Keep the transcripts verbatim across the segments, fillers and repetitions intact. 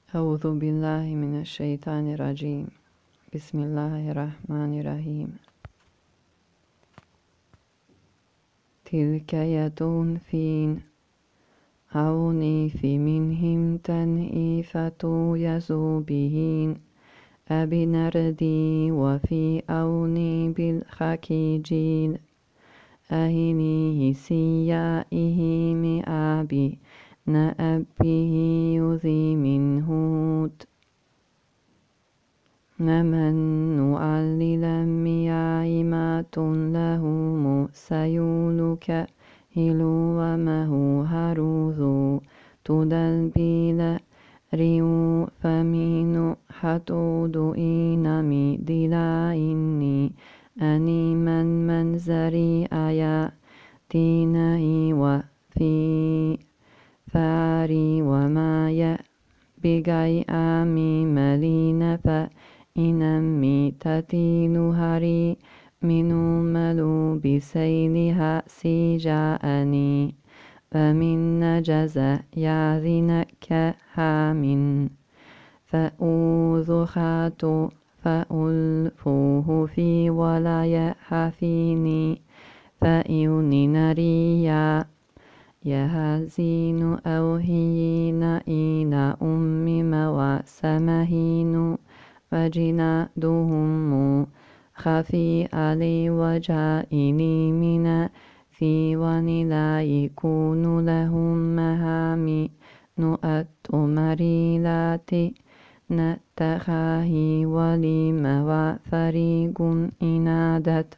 أعوذ بالله من الشيطان الرجيم. بسم الله الرحمن الرحيم. تلك يد فين عوني في منهم تنئيفة يزوبهين أبي نردي وفي أوني بالخكيجين أهنيه سيائه مئابي نأبه يذي منهوت نمن نعلل ميائمات لهم سيولك هلو ومه هروذ تدلبيل ريو فمين حتود إنمي دلا إني أني من منزري آيا تينهي وفي فاري وما يبقي آمي ملين فإنمي تتين هري منو ملو بسيلها سيجاءني فمن نجز ياذنك هامن فأوذ خاتو فألفوه في ولا يحفيني فإني نريا يهزين أوهين إلى أم مواسمهين وجنادهم خفي علي وجائني من في لا يكون لهم مهامي نؤت مريلات نتخاهي وليم وفريق إنادت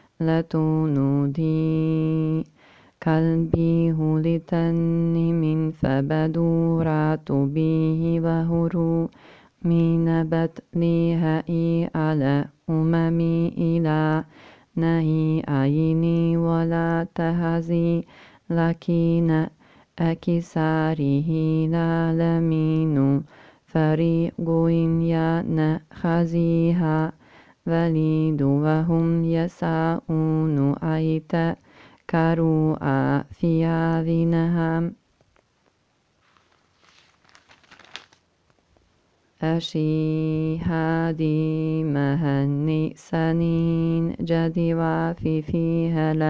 لتنودي قلبي هلتن من فبدورات به وهرو من بطلها على أممي إلى نهي عيني ولا تهزي لكن أكساره العالمين فريق ينخزيها وليد وهم يسعون أيت كروءا في عذنهم أشيهادي مهني سنين جدي وفي فيها لا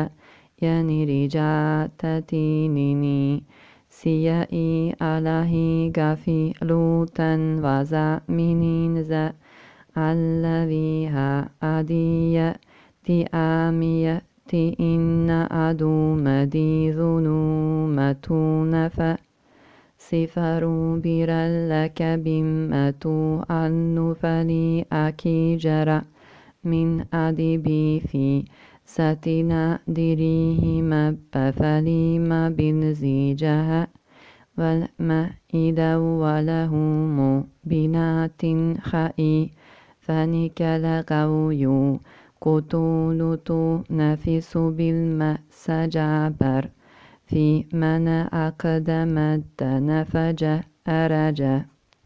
ينرجاتتيني سيئي عليه غفي لوتا وزامنين ذا الذيها أدية تآمية إن أدوم دي ظلومتون فسفروا برا لك بمتو أن فلي أكي جرى من أدبي في ستنا دريه مبفلي ما بنزيجها والمائدة ولهم بنات خائي فنكل قويو قتولت نفس بالمسجابر في من أقدمت نفج أرجا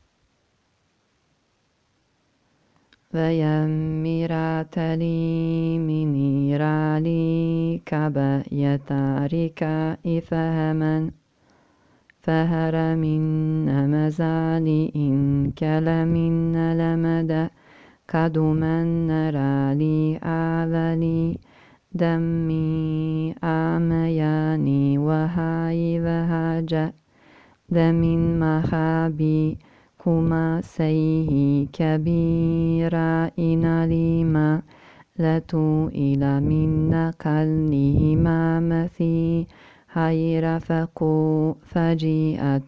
ويمرات لي منيرالي كبا يتارك إفهما فهر من مزالي إن كل من لمدى قدما نرالي آذلي دمي آمياني وهاي وهاجا دمين مخابي كما سيه كبيرا إن لما لتو إلى من قلنهما مثي هاي رفقوا فجيئت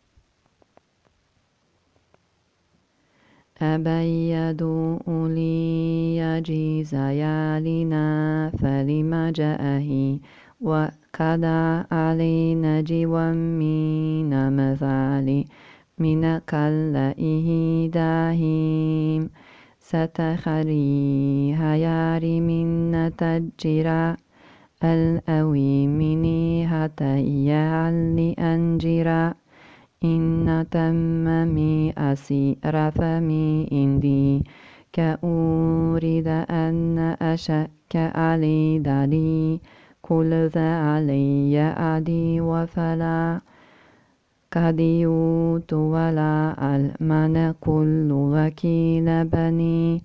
أبيدوا لي يجيز يالنا فلما جاءه وقضى علينا جوا من مثالي من قلئه داهيم ستخري هياري من تجرى الأوي مني هتي علي أنجرى إن تممي أسير فمي إندي كأورد أن أشك علي دلي كل ذا علي أدي وفلا كديوت ولا المن كل وكيل بني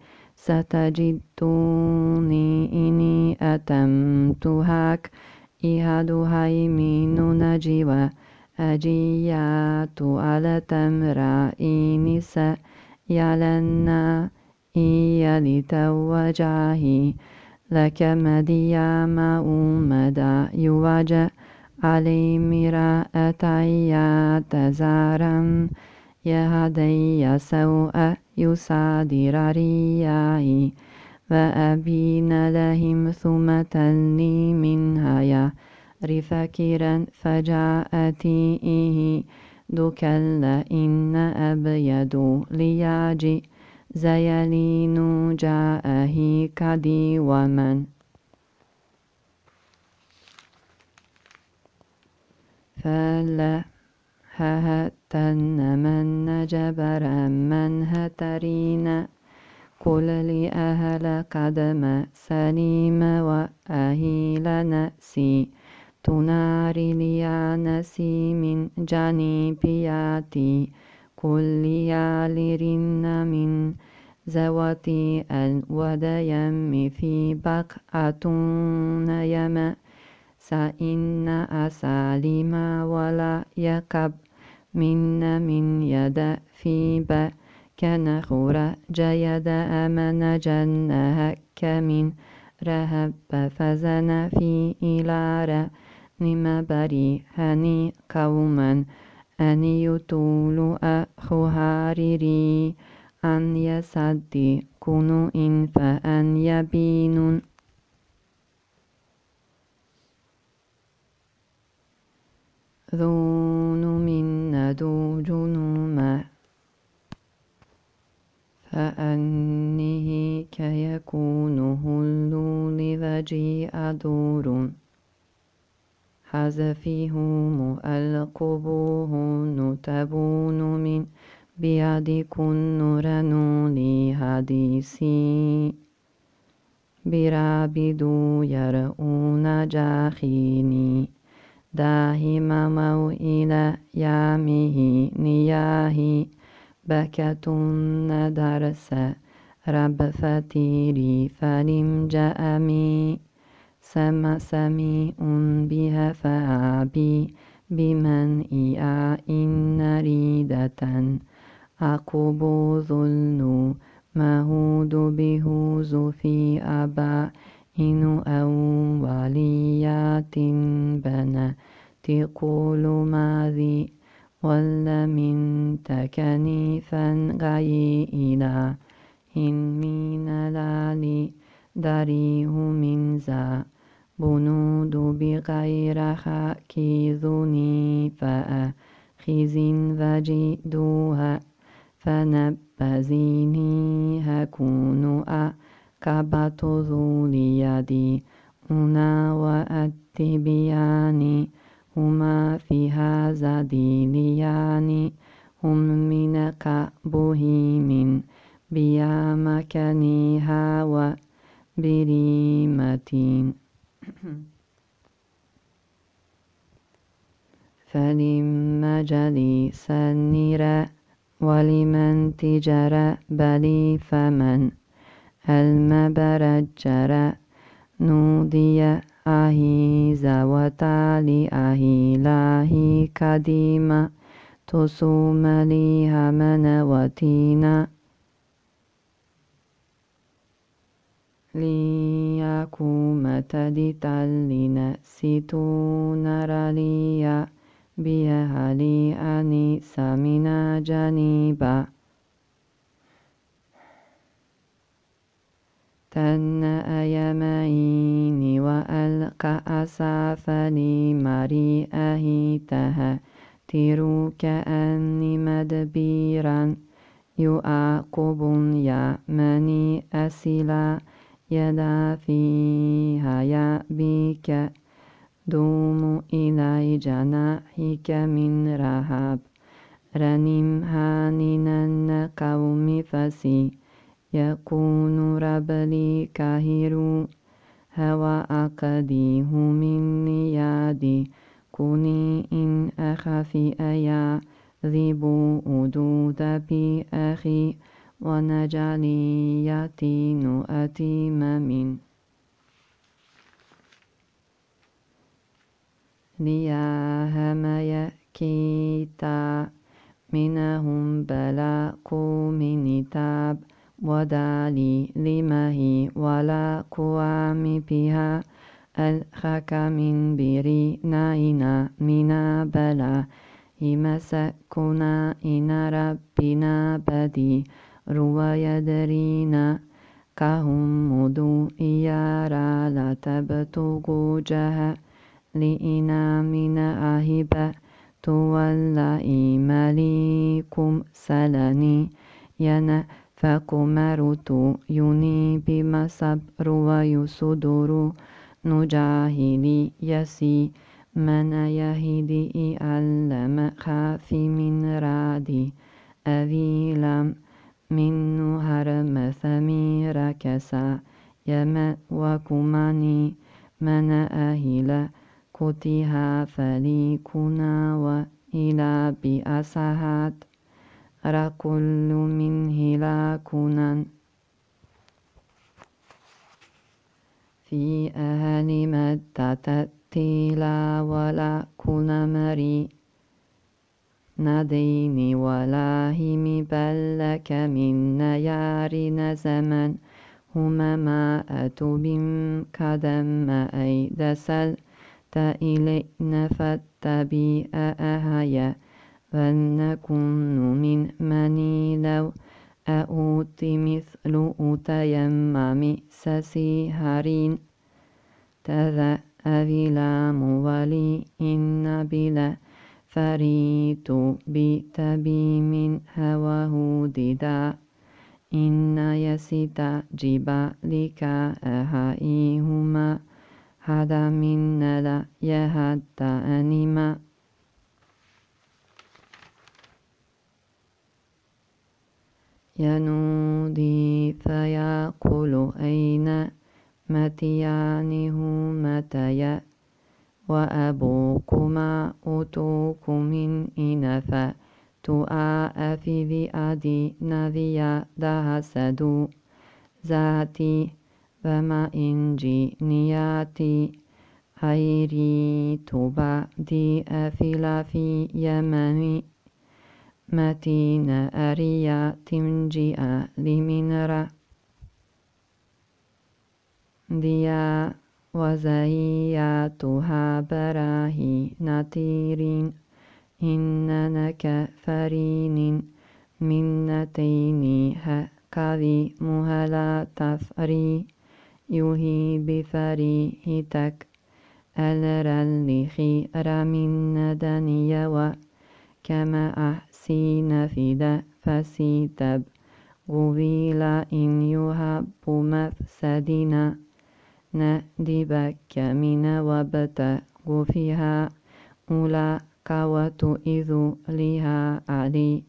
ستجدوني إني أتمتهك إهد هيمين نجوى أجيات على تمرائين سيلنا إيا لتوجاهي لك مديام أمدا يوجه علي مراءتي تزارم يهدي سوء يصادر رياهي وأبين لهم ثم تلني منها يا رفكرا فجاءتي إيه دكال إن أبيض لياجي زيلين جاءه كدي ومن فلا ههتن من جبر من هترين قل لأهل قدم سليم وأهيل نأسي تناري لي نسي من جانبياتي كل يالرن من زواتي الوديم في بقعة يم سإن أسالم ولا يكب من من يد في ب كان خور جيد أمن جنه كمن رهب فزن في إلى نم بري هني قوما أن يطول أخو هاريري أن يصدي كنو إن فأن يبين ذون من ندو جنوم فأنه كيكون هلو لوجيء دور حذفهم ألقبوه نتبون من بيدكن نرنو لحديثي برابدو يرؤون جاخيني داهم موئل يامه نياهي بكتن درس رب فتيري فلم جأمي سما سميع بها فأبي بمن إيا إن ريدة أقب ظلن مهود بهوز في أبا إن أوليات بنا تقول ماذي ولا من تكنيفا غي إلى إن من لالي دريه من ذا بنود بغير خاكذني فأخذ وجدوها فنبذيني هكون أكبت ذو ليدي أنا وأتبياني هما في هذا ديليان هم من كأبه من بيامكنيها وبريمة فلم جليس النرى ولمن تجر بلي فمن المبرجر نودي أهي زوتالي أهي لاهي كديما تصوم لي همن وتينا ليكوم تدتا لنأسيتون رليا بيهلي أني سمنا جنيبا تن أيمين وألقى أسافني مريئه تها تروك أني مدبيرا يعاقب يا مني أسلا يدا فيها يا بك دوم إلي جناحك من رهب رنم هاننا قوم فسي يكون ربلي كهيرو هوى أقديه من نيادي كوني إن أخافي أيا ذيبو أدود بأخي ونجعلي يتين أتيم من لياهم يكيتا منهم بلاك من تاب ودالي لمهي ولا كوام بها الخك من بري ناينا منا بلا مسكنا إن ربنا بدي روى يدرينا كهم مدو إيارا لا تبتغوا جها لإنا من أهبة تولى مليكم سلني ينا فكمرت يني بما صبر ويصدر نجاهلي يسي من يهدي ألم خافي من رادي أذيلم من هرم ثمير كسا يما وكماني من أهل كتها فليكنا وإلى بأسهات ركل من هلاكنا في أهل مدة تيلا ولا كنا مري نديني ولا هم بل لك من نيار زمن هما ما أتوا بم كدم أيد سلت إلينا فاتبي أهيا فلنكن من مني لو أوتي مثل أتيمم سسيهرين تذا أذلا مولي إن بلا فريت بتبيم هواه ددا إن يسيت جبالك أهائهما هذا من لا يهد أنما ينودي فيقول أين متيانه متيا وأبوكما أتوك من إنفا تؤا في ذئدي نذيا دهسدو ذاتي فما إنجي نياتي هيري توبا دي أفلا في يمني متين أريا تمجيا لمنرا ديا وزياتها براهي نتيرين إنك فرين منتين هكذي مهلا تفري يهي بفريهتك ألر خير من دنيا وكما أحسين فدا فسيتب غويلا إن يهب مفسدنا ندبك من وابتغ فيها أولا كوتئذ لها علي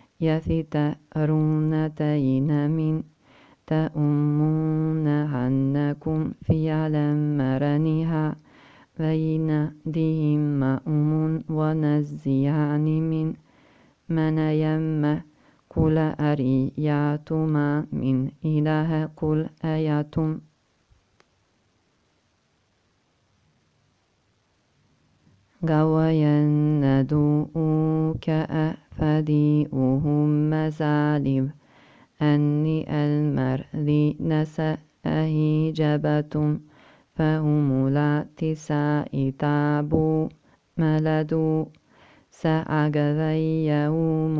يفترون تين من تأمون عنكم في علم مرنها بين دهم مأمون ونزيان من من يم كل أرياتما من إله كل آياتم غوين ندوءك أفديئهم مزالب أني المرذي نسأه جبتم فهم لا تساء تابوا ملدوا سأغذي يوم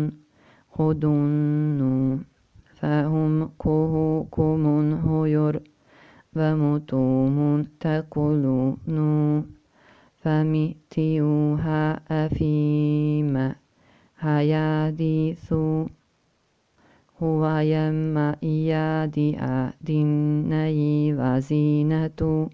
خدن فهم كهكم هير ومتوم تقولون فمتيوها أفيما هياديثو هو يما إيادي أدني وزينة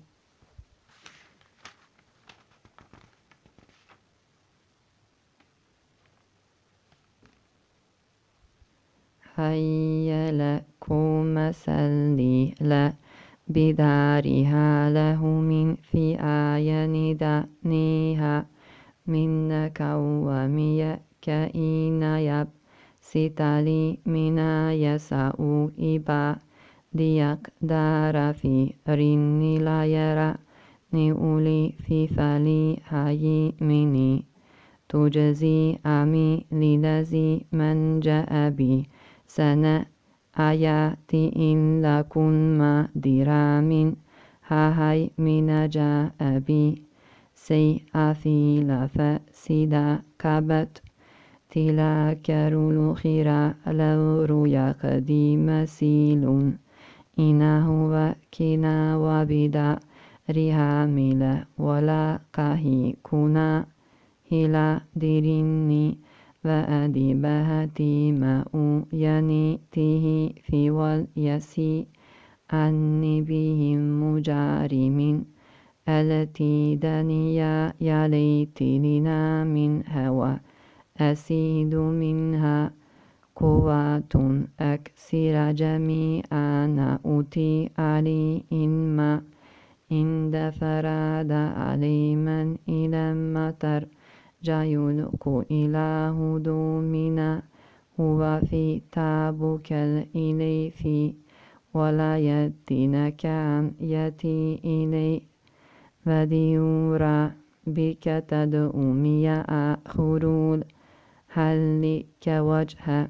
هيا لكم سلي لا بدارها له من في آيان دانيها منك ومي كائن يب ستالي منا يسعو إبا ديك دار في رني لا يرى نيولي في فالي هاي مني تجزي أمي للذي من جاء بي سنة آياتي إن لكن ما درام هاي من جاء بي سي أثيل فسيدا كبت تلا كرول خيرا لو رويا قديم سيل إنه وكنا وبدا رهامل ولا كهي كنا هلا ديريني وأدبهتي ما ينيته في واليسي أني بهم مجارم التي دنيا يا ليت لنا من هوى أسيد منها قوات أكسر جميعا أوتي علي إنما إن فراد علي من إلى مطر جايلق إله دومنا هو في تابك الإلي في ولا يتنك عن يتي إلي وديورا بك تدعومي خرول هل لك وجه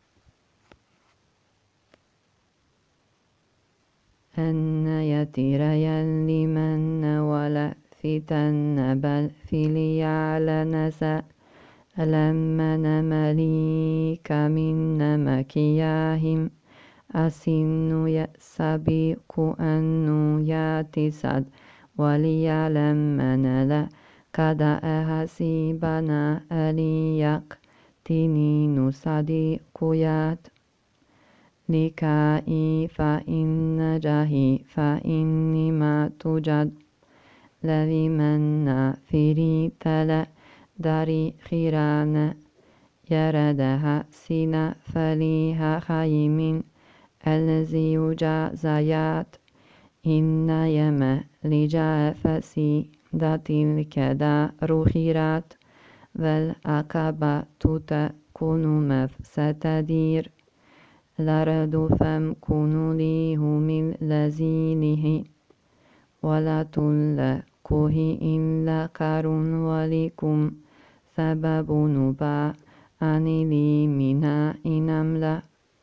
أن يتريا لمن ولا فتن بل فليعل نسأ لما نمليك من مكياهم أسن يسبق أن ياتسد وليعلم من لا قد أحسبنا أليق تنين صديقيات لكائي فإن جاهي فإني ما توجد الذي من فري تلا داري خيران يردها سنا فليها خيم الذي يجازيات إن يما لجا فسي ذات الكدا رخيرات والأكبة تكون مفستدير لرد فامكن ليه من لزينه ولا تلقه إلا كار ولكم سبب نبا أن لي منها إن أملا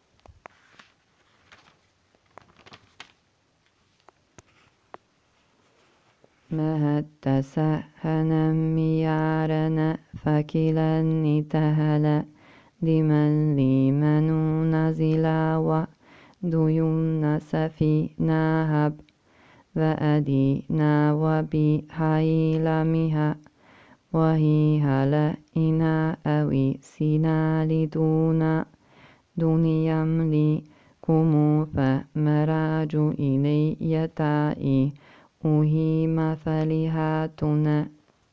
مهد تسهنا ميارنا فكلا تهلا لمن لمن نزلا وديون سفينا هب وأدينا وبحيلمها وهي هلا إنا أوي سنا لدونا دنيا لكم فمراج إلي يتائي أهي مثلهاتنا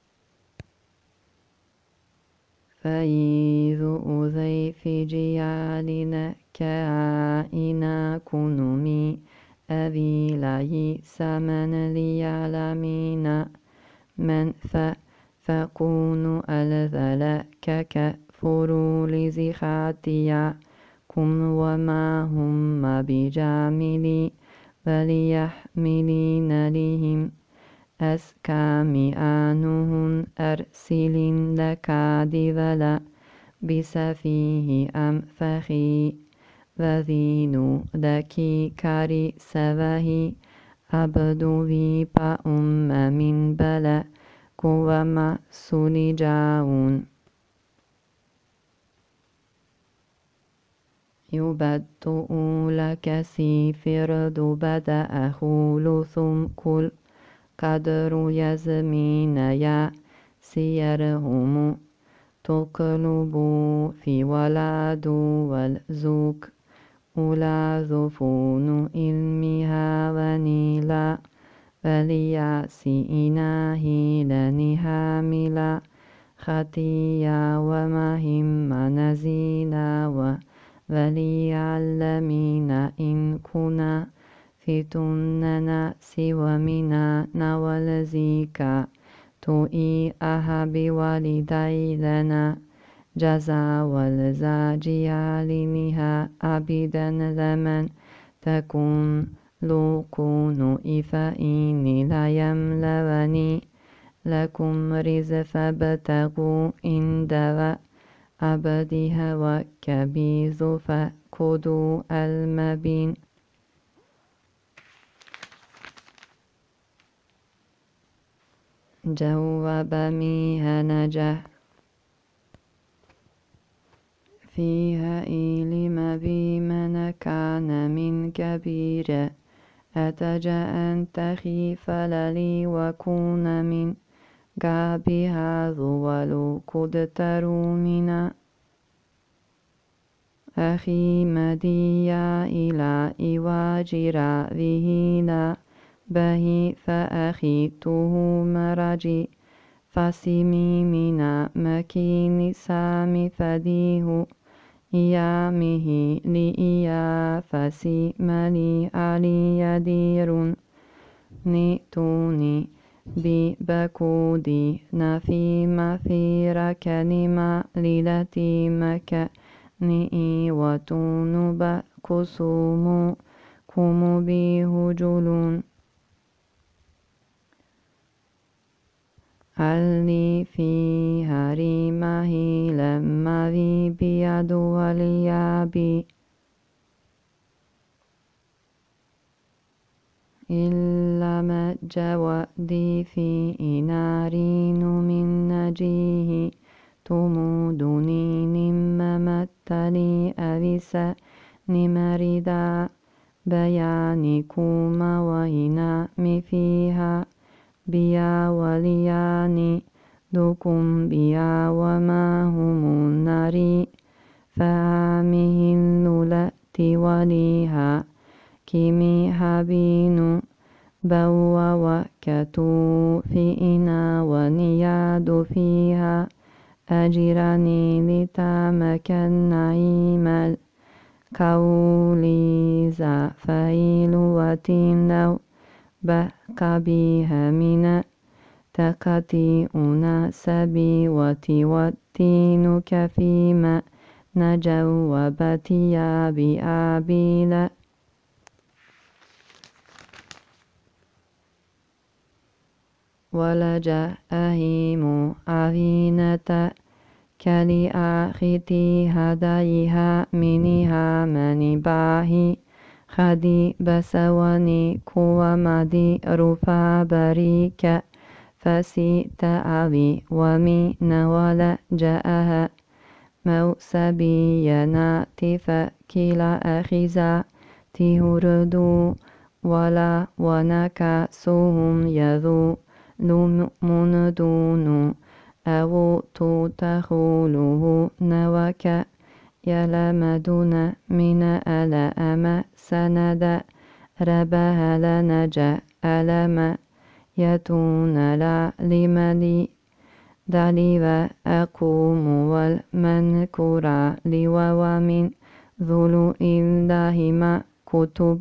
فإذ أذي في جيالنا كائنا كنمي أبي لي سمن ليعلمين من فكون ألذل ككفر لزخاتيكم وما هم بجاملي وليحملين لهم أسكامئانهن أرسل لك دبلا بسفيه أنفخي وذين دكي كاري سواه أبدو بيبا أم من بلا كوما سلجاون يبدو لك سيفر بدأ خول ثم كل قدر يزمين يا سيرهم تقلب في ولاد والزوك أولى ذفون علمها ونيلا ولياسئنا هيلنها ملا خطيا ومهم نزيلا وليعلمين إن كنا فتننا سوى منا والزيكا توئي أهبي والدي لنا جزا والزاجي عليها أبدا لمن تكون لكون إفإني لا يملوني لكم رزق فابتغوا عند أبدها وكبيز فكدوا المبين. جواب مهنجه فيها إلم بمن كان من كبير أتجا أن تخيف للي وكون من قابها ذول قدتروا من أخي مديا إلى إواجرا به لا به فأخيته مرجي فسمي من مكين سامي فديه إيامه لإيا فسملي علي يدير نئتوني ببكودي نفي مثير كلمة للتي مكنئي وتنب كسوم كم بهجلون علي في هريمه لما ذي بيد واليابي إلا ما جودي في نارين من نجيه تمودني نممتلي أبسا نمردا بيانكما وإنام فيها بيا ولياني دكم بيا وما هم الناري فامه اللولت وليها كمي حبين بوا وكتو فينا ونياد فيها أجرني لتامك النعيم الكولي ذا فإل وتين لو بك بها من تكتي أناسبي وتي والتينك فيما نجوبتي بأبيلا ولجأ أهيم أغينة كليأختي هديها منها منباهي خدي بسواني كوى مدي رفا بريك فسيت أبي ومن ولا جاءها موسبي يناتي فكلا أخذا تهردو ولا ونكسهم يذو لمن دون أو تتخوله نوك يلمدون من ألأم سند ربها لنجا ألم يتون لا لملي دليل أقوم والمنكرا لووا من ذلو الله ما كتب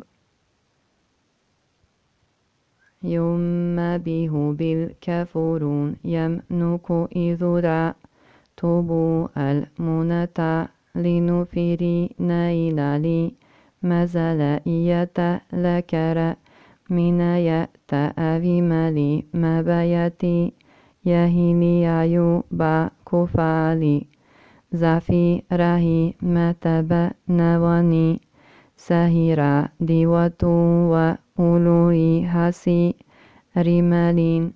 يوم به بالكفرون يمنك إذ تبو المنتا لنفري نيل لي مزلئية لكر من يأت أبي ملي مبيتي يهلي عيوب كفالي زفي رهي متب نواني سهرا ديوتو وأولوي هسي رمالين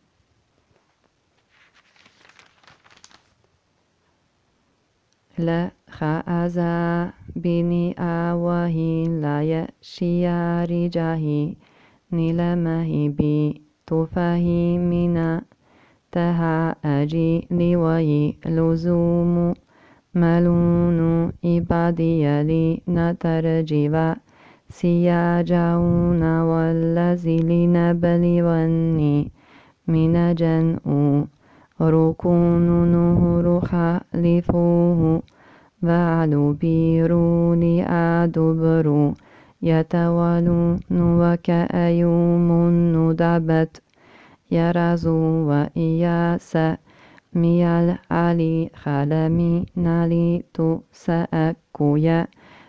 لا خأزا بني آوه لا يشيا رجاهي نلمه بي تفاهي منا تها أجي لوي لزوم ملون إبادي لي نترجبا سياجون والذي لنبلوني من جنء ركون نهر خالفوه بعد بيروني أدبر يتولون وكأيوم ندبت يرزو وإياس ميال علي خلمي نالي تسأكويا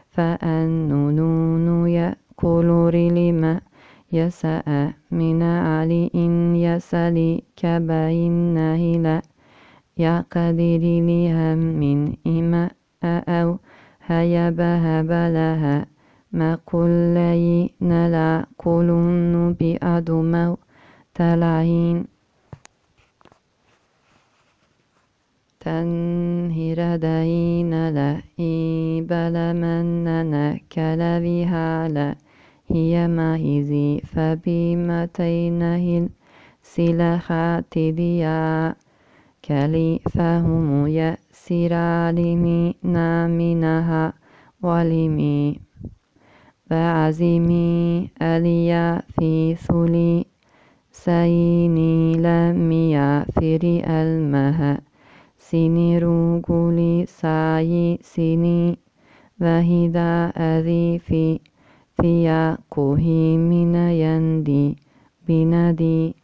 فأننون يأكل لما يسأ من علي إن يسلي كبين نهلا يقدر لهم من إما أو هيبها بلها ما كلي نلا كلن بأدمو تلعين تنهر دين لا إبل مننا كلبها لا هي ماهزي فبمتينه السلخات ديا كلي فهم يسر لمنا منها ولمي فعزمي أليا في ثلي سيني لم يفر المها سيني رجلي ساي سيني وهدا أذي في في كوهي من يندي بندي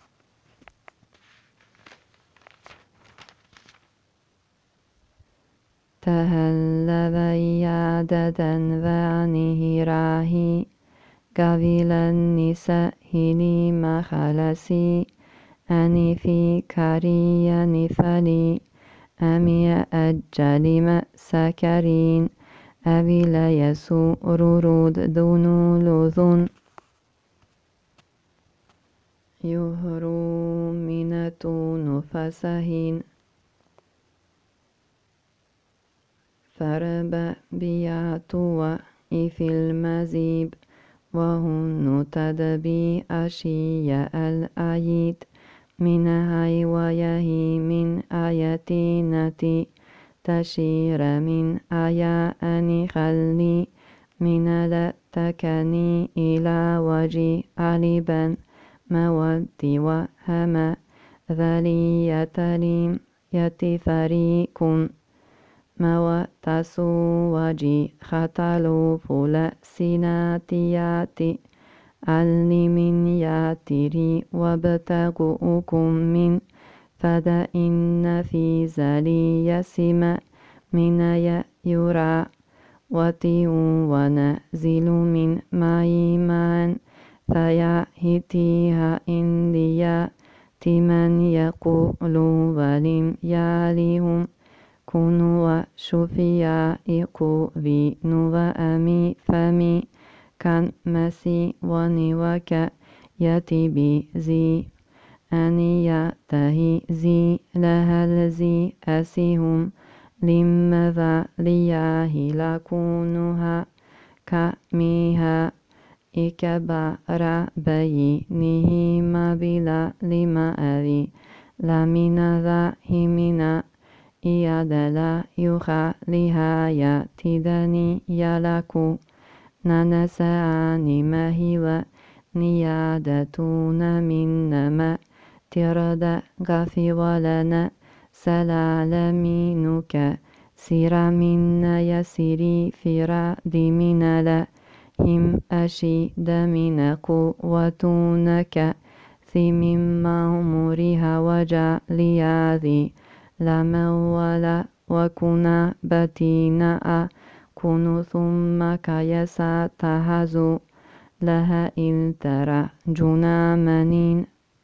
تهلب يعددا وعنه راهي قبل النساء لي مخلسي أني في كريا فلي أمي أجل ما سكرين أبي لا يسور رود دون لذن يهرو من نفسهين فرب بيعتوا في المزيب وهن تدبي أشياء الأيد من هاي ويهي من آياتينتي تشير من آياني خلي من لتكني إلى وجه علبا مودي وهما ذلي يتليم يتفريق موتسو وجي ختلو فلا سناتياتي علم ياتري وابتغؤكم من فدإن في ذلي يسمع من يرى وطيء ونزل من معي معا فيهتيها إنديا تمن يقول ولم يالهم كنوا شفيا إقوبي نوى أمي فمي كان مسي ونوك يتبي زي أني يتهي زي لهل زي أسيهم لماذا لياه لكونها كميها إكبار بينه ما بلا لما أذي لمن ذا همنا إيادلا يخالها يتدني يلكو ننساني ما هو نيادتون منما ترد غفي ولنا سلالمينك سير منا يسيري فراد من لا هم أشيد من قوتونك ثم مأمورها وجعلياذي لما ولا وكنا بتينا كن ثم كيسا تهزو لها إن ترى جنا منين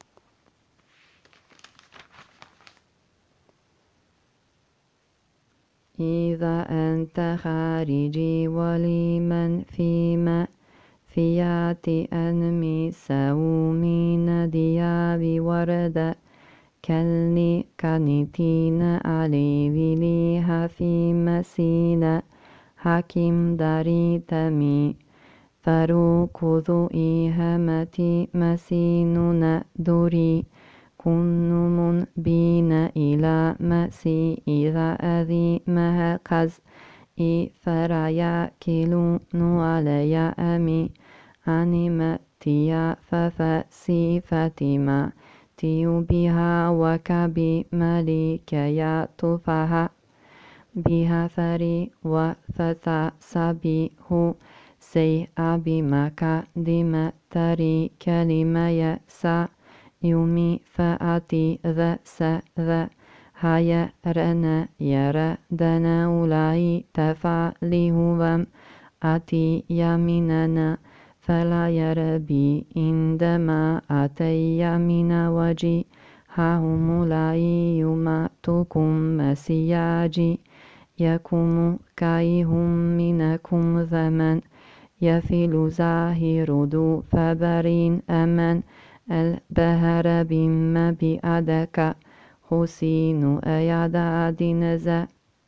إذا أنت خارجي ولمن فيما فيات أنمي سومين دياب ورد كلي كنتين علي وليها في مسيلة حكيم داري تمي فروكذ إيهمتي مسيننا دوري كن بين إلى مسي إذا أذي مهقز إي فرايا كيلو علي أمي أنمتيا ففسي فاتما تيو بها وكبي ملك يا تفها بها فري وفتى سبيه سي أبي مكا دم تري كلمة يسا يومي فأتي ذا س ذا هيا رنا يرى دنا ولاي تفعلي هوام أتي يميننا فلا يرى بي عندما أتي يمين وجي هاهم لاي يماتكم مسياجي يكم كيهم منكم زمن يفيل زاهر دو فبرين أمن البهر بما بأدك حسين أيادا دينزا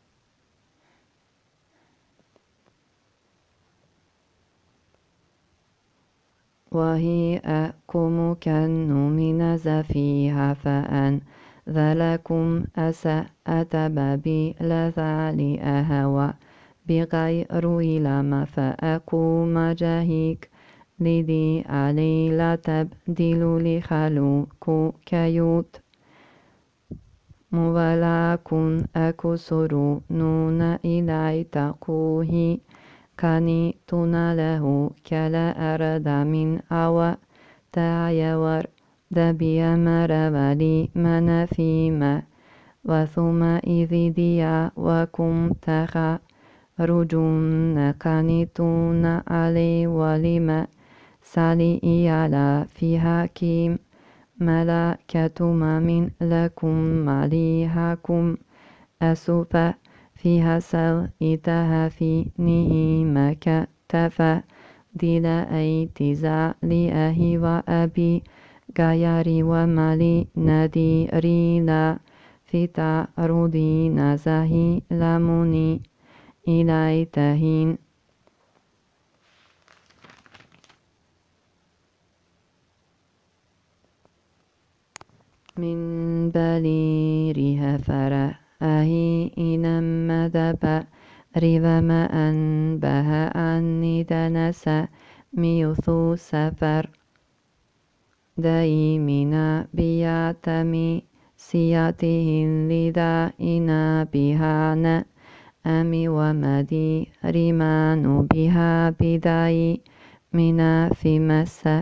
وهي أكم كن من زفيها فأن ذلكم أسأ أتبابي لذالي أهوى بغير إلما فأكم جاهيك لذي علي لا تبدل لخلوك كيوت مولاكم أكسر نون إلي تقوه كاني تناله كلا أرد من أو تعيور دبي مرولي من فيما وثم إذ ديا وكم تخا رجون كانتون علي ولما سالي على في حكيم ملائكة من لكم مليحكم أسوف فيها سوئتها في نهيمك تفا دل ايتزا لأهي وأبي غيري ومالي نديري لا في تعرضي نزهي لمني إلي تهين من بليرها فرأهي إنما دبا ريبما أنبه أني دنسا ميوثو سفر دايمنا بياتمي سياتهن لدائنا بهانا أمي ومدي ريمان بها بداي منا في مسا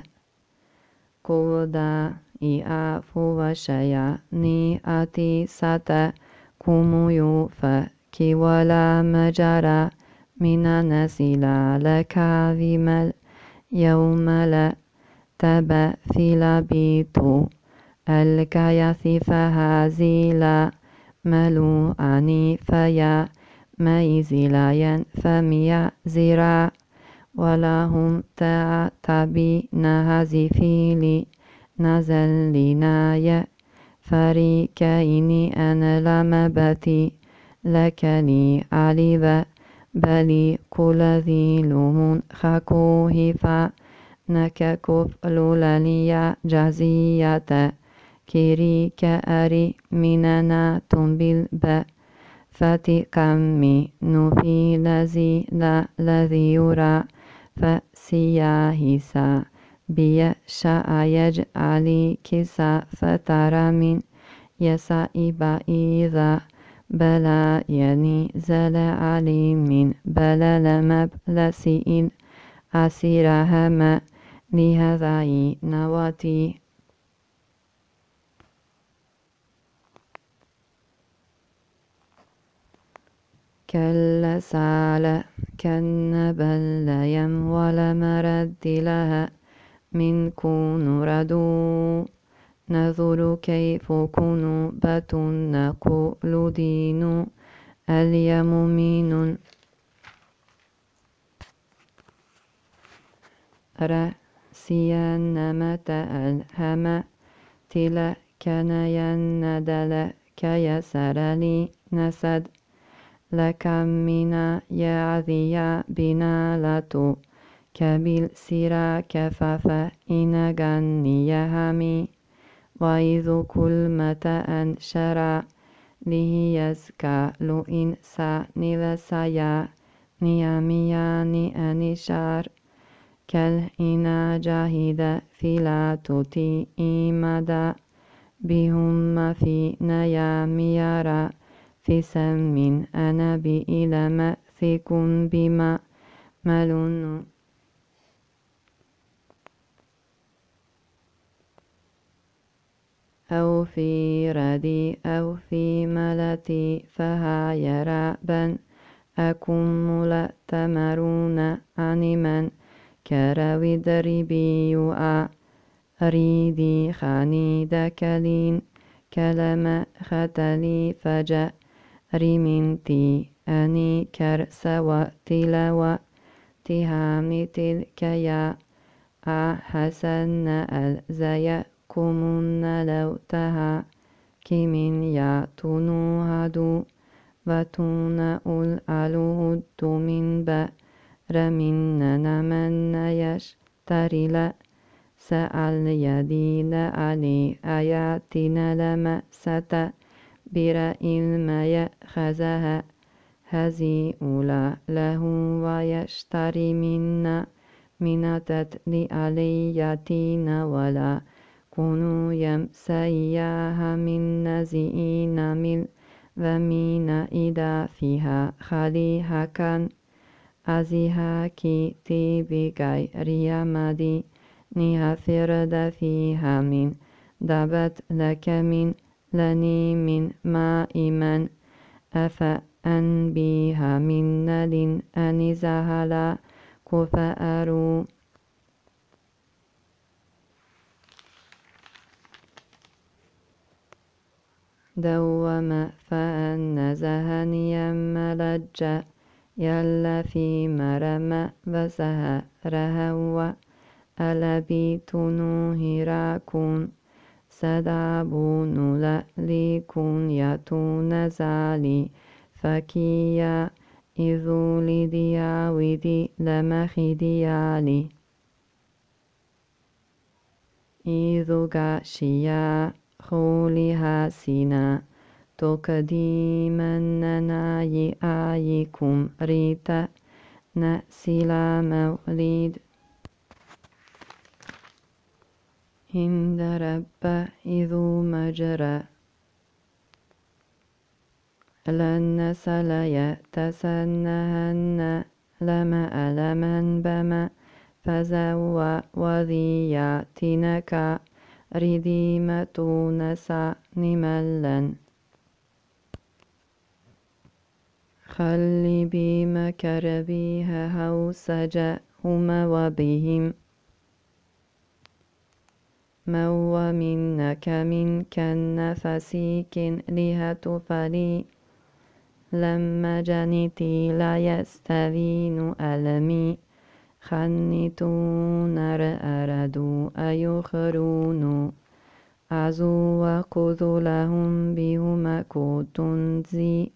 كودا إعفو وشيا ني أتي ستا كوميو فكي ولا مجرى من نسلا لك ذمل يوم لا تبا في لبيتو الكياث فهازيلا ملو أني فيا ميزلايا فميا زرا ولهم تعتبي نهزفيلي نزل لنايا فريكين أنا لمبتي لك لي عليبا بلي كل ذي لوم خكوه فا نككف لولانيا جزية كيري كأري مننا تنبيل فاتي كمي نفي لذي لا الذي يرى فسياهسا بي شاء يجعلي كسا فترى من يسائب إذا بلا يعني زل علي من بلا لمبلسئ أسيرها ما لهذا نواتي كلا سال كالنبل يم ولا مرد لها من كون ردو نظر كيف كونوا بتن نقول دين اليمين رأسيان متى الهم تلا كان يندل كيسر لي نسد لكم من يعذي بنالة كبيل سرا كفاف إن غني يهمي وإذ كل متى أنشرا له يزكى لو إنسان لسيا نيامياني أنشار كالإنا جاهد في لا تطي إمدا بهم في نياميارا في سم أنا بإلى مأثك بما ملون أو في ردي أو في ملتي فهايرا بن أكون ملتمرون أنيمن كراوي دربي يوآ أريدي خاني دكالين كلمة ختلي فجأ ريمنتي أني كرسوى تلوى تهامي تلك يا أحسن الزيا كمن لو تها كمن يعتنو هدو وتون الألهد من بأر من نمن يشتري لا سأل يدي لألي آياتنا لما ستبر إلما يخزها هزي أولى له ويشتري منا من تتلي علياتنا ولا كونوا يمسياها من نزئين من ومن إذا فيها خليها كان أزيها كي تبي غير مدي نها فرد فيها من دبت لك من لني من ماء من أفأن بها من نل أنزها لا كفأروا دوما فأن زهني ملج يلا في مرم وسهرها ألبيت نهراكم سدابون لليكون يتون زالي فكيا إذو لديا ودي لمخي ديالي إذو غاشيا خولها سينا تقديمنا يآيكم ريتا نأسلا موليد عند رب إذو مجرى لن سلا يتسنهن لما ألمن بما فزوى وذياتنك رديمة نسى نملا خلي بمكر بها هوسج هما وبهم مو منك منك النفسيك لهة فلي لما جنتي لا يستبين ألمي خنتون أردوا أيخرون عزوا وقذ لهم بهما كتنزي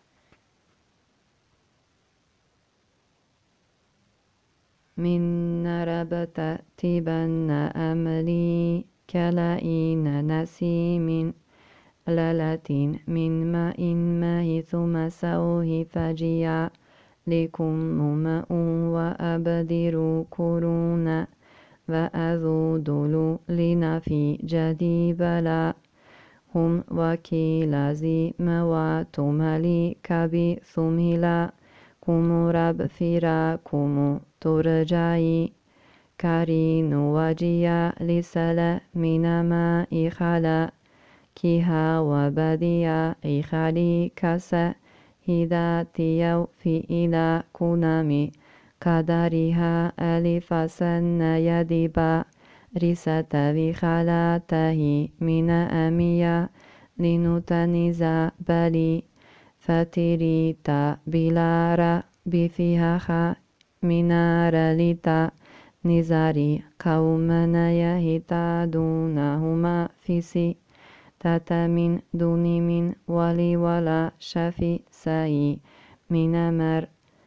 من ربت تبن أملي كلائن نسيم للة من ماء ماء ثم سوه فجيا لكم ماء وأبدر كرونا وأذودل لنفي جدي بلا هم وكيل زي موات مليك بثملا كم رب فراكم ترجعي كارين وجيا لسلا من ماء خلا كيها وبديا إخالي كسا هداتيو في إلى كنامي قدرها ألف سنة يدبا رسة بخلاته من أميا لنتنزا بلي فتريتا بلارا بفيها خا منار لتا نزاري قومنا يهتادونهما في سي تاتا من دون من ولي ولا شفي ساي من مر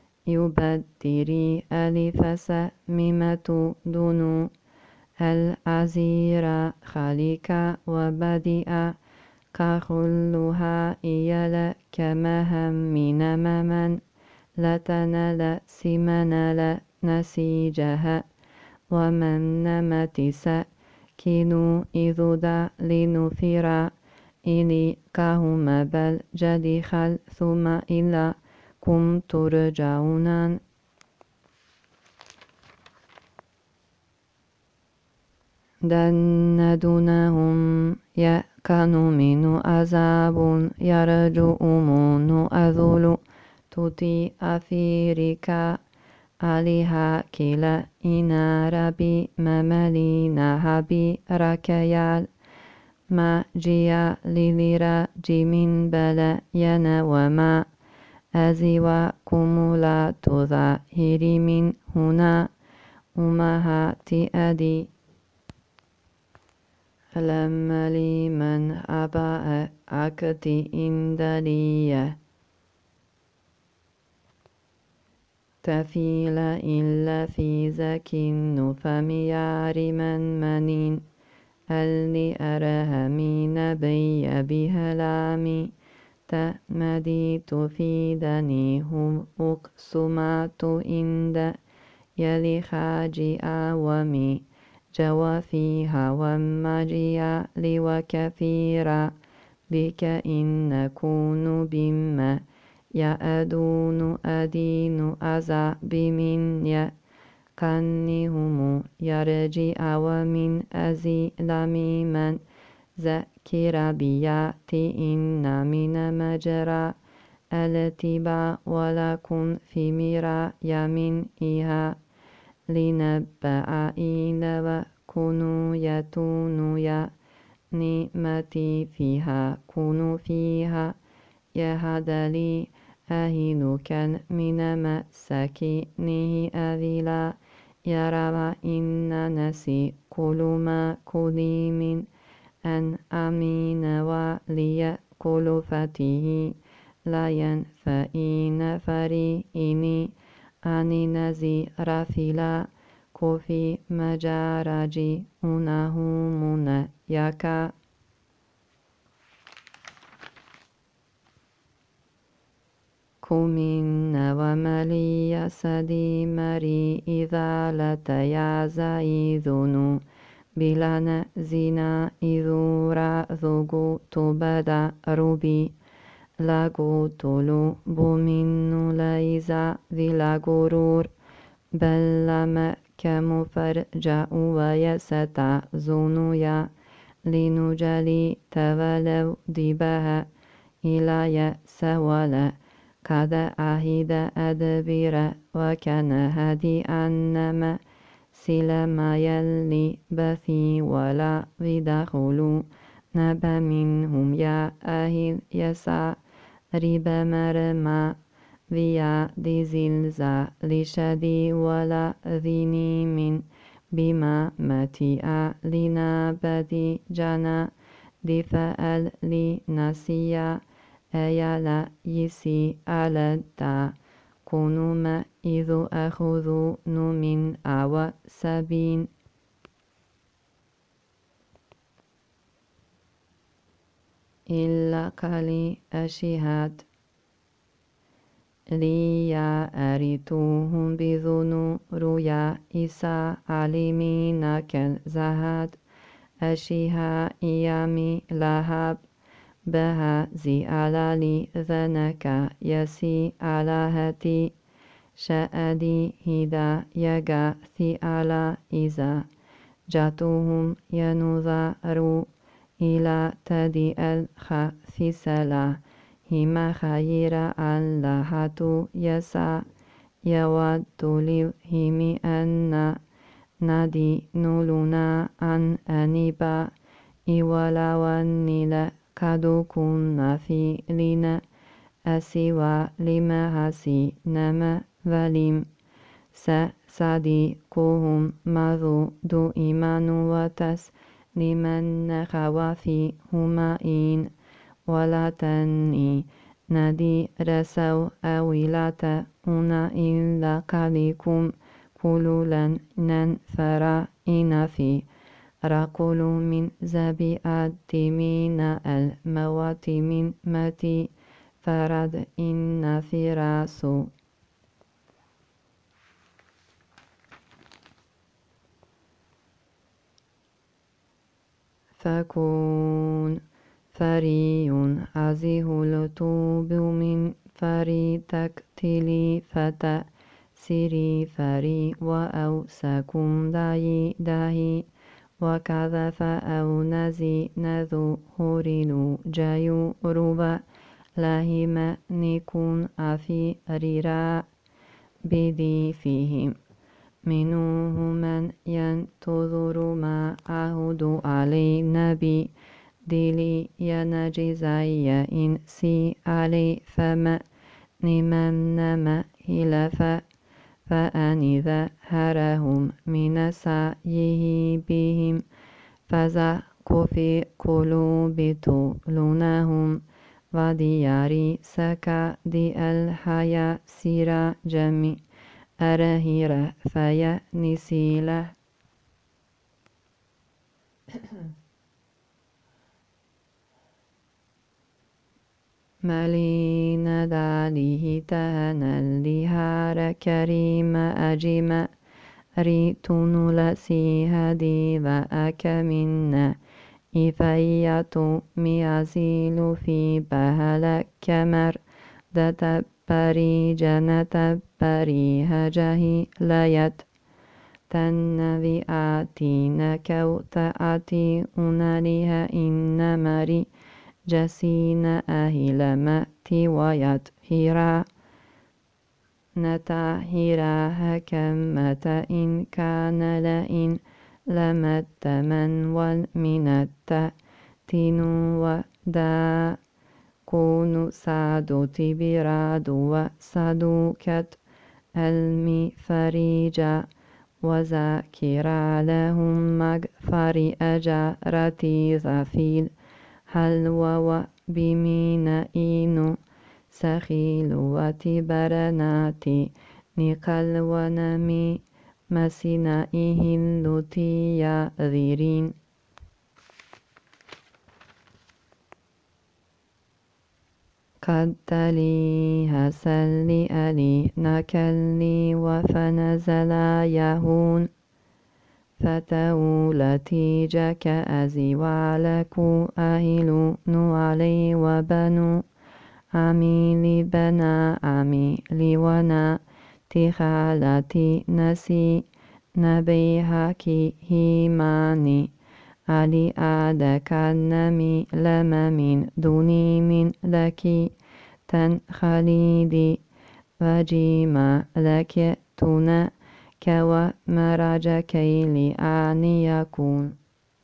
يبدري ألف سميمة دونو العزيرة خالقا وبديئا كخلها إيلا كمهم من ممن لتنال سمنال نسيجها ومن نمت سكنوا إذ دا لنثيرا إلي كهما بل جدي خل ثم إلا كم ترجعون دن دونهم كانوا عذاب يرجؤون أذل تطي أفيريكا عليها كلا إنا ربي مملينا هبي ركيال ما جيا لليرا جيمين بلا ينا وما أزيوا كمولا تظاهري من هنا أمهاتي أدي لما لي من أبا أكتي إندلية تفيل إلا في زكين فميار من منين ألي أرهمين بي بهلامي تمدي تفيدنيهم أقسمات إند يلي خاجي أومي جوافيها ومجيا لوكثيرا بك إن نكون بما يأدون أدين أزع بمن يكنهم يرجي ومن أزيل من ذكر بياتي إن من مجرى الاتباع ولكن في مرا يمن إها لنبأ إلى وكونوا يتونوا يا نعمتي فيها كونوا فيها يهد لي أهل كان من مساكنه أذلا يرى إن نسي كل ما كلي من أن أمين ولي كلفته لا ينفئين فريئني أني نزير فيلا كوفي مجارجي أنه من يكا كمين وملي سدي مري إذا لتيا زايذن بلان زنا إذورا ذوغو تبدا ربي لاغو تولو بومين ليزا ذي لاغورور بل لما كمفرجا ويستا زونيا لنجلي تولو دبها إلى يسولا كذا أهد أدبير وكان هدي أنما سلما يلي بثي ولا بدخلوا نبا منهم يا أهل يسع ريب مرما via dizilza lishadi wala dhini min bima matia lina badi jana difa'al li nasiya ayala yisi alada kunuma idhu akhudhu numin awa sabin illa kali ashihad ليا أريتوهم بذنو رؤيا إسا علمين كالزهد أشيها إيامي لهب بها زي على لي ذنك يسي على هتي شأدي هدا يغا ثي على إذا جاتوهم ينظروا إلى تدي الخفسلا هما خير اللهة يسا يود لهم أن ندي نولنا أن أنبا إولا ونلا كدو كنا في لنا أسوا لما هسي نما ولم سصديقهم مذو دو إيمان وتس لمن خوافي هما إن ولا تني ندي رسو أويلات أنا إلا كاليكم كلولا ننفر إن في رقل من زبيئة من الموات من متي فرد إن في راسو فكون فري عزيه الطوب من فري تكتلي فتا سري فري وأوسكم داي داهي وكذف أو نزي نذو هوريلو جايو روبا لاهما نيكون أفي ريرا بدي فيهم منوه من ينتظر ما عهد علي نبي ديلي ينجزي إن سي علي فما نمن نما هلفا فأنذا هرهم من سعيه بهم فزق في قلوب طولونهم ودياري سكا دي الحياة سيرا جميع أرهيرة فيا نسيلة مالين داليه تهنا لهار كريم أجيم ريتون لسي هدي وأك منا إفاية ميازيل في بهل كمر دتبري جنتبري هجهي ليت تنبي آتينا كوتأتي أناليها إن مري جسينا أهل مأتي ويت هيرا نتاهيرا هكمة إن كان لئن لمت من والمنت تنو ودا كونو سادو تبراد وصدوكت المي فريجا وذاكرا لهم مغفر أجارتي ذفيل حلوى وبمين إنو سخيل وتبرناتي نقل ونمي مسنائه اللتي يأذرين قد لي هسل ألي نكلي وفنزل يهون فتولتي جك أزي وعلكو أهل نوالي وبنو عمي لبنا عمي لونا تخالتي نسي نبيهكي هيماني علي آدك النمي لما من دوني من لك تنخليدي وجيما لك تنا كوا مراجكي لأني يكون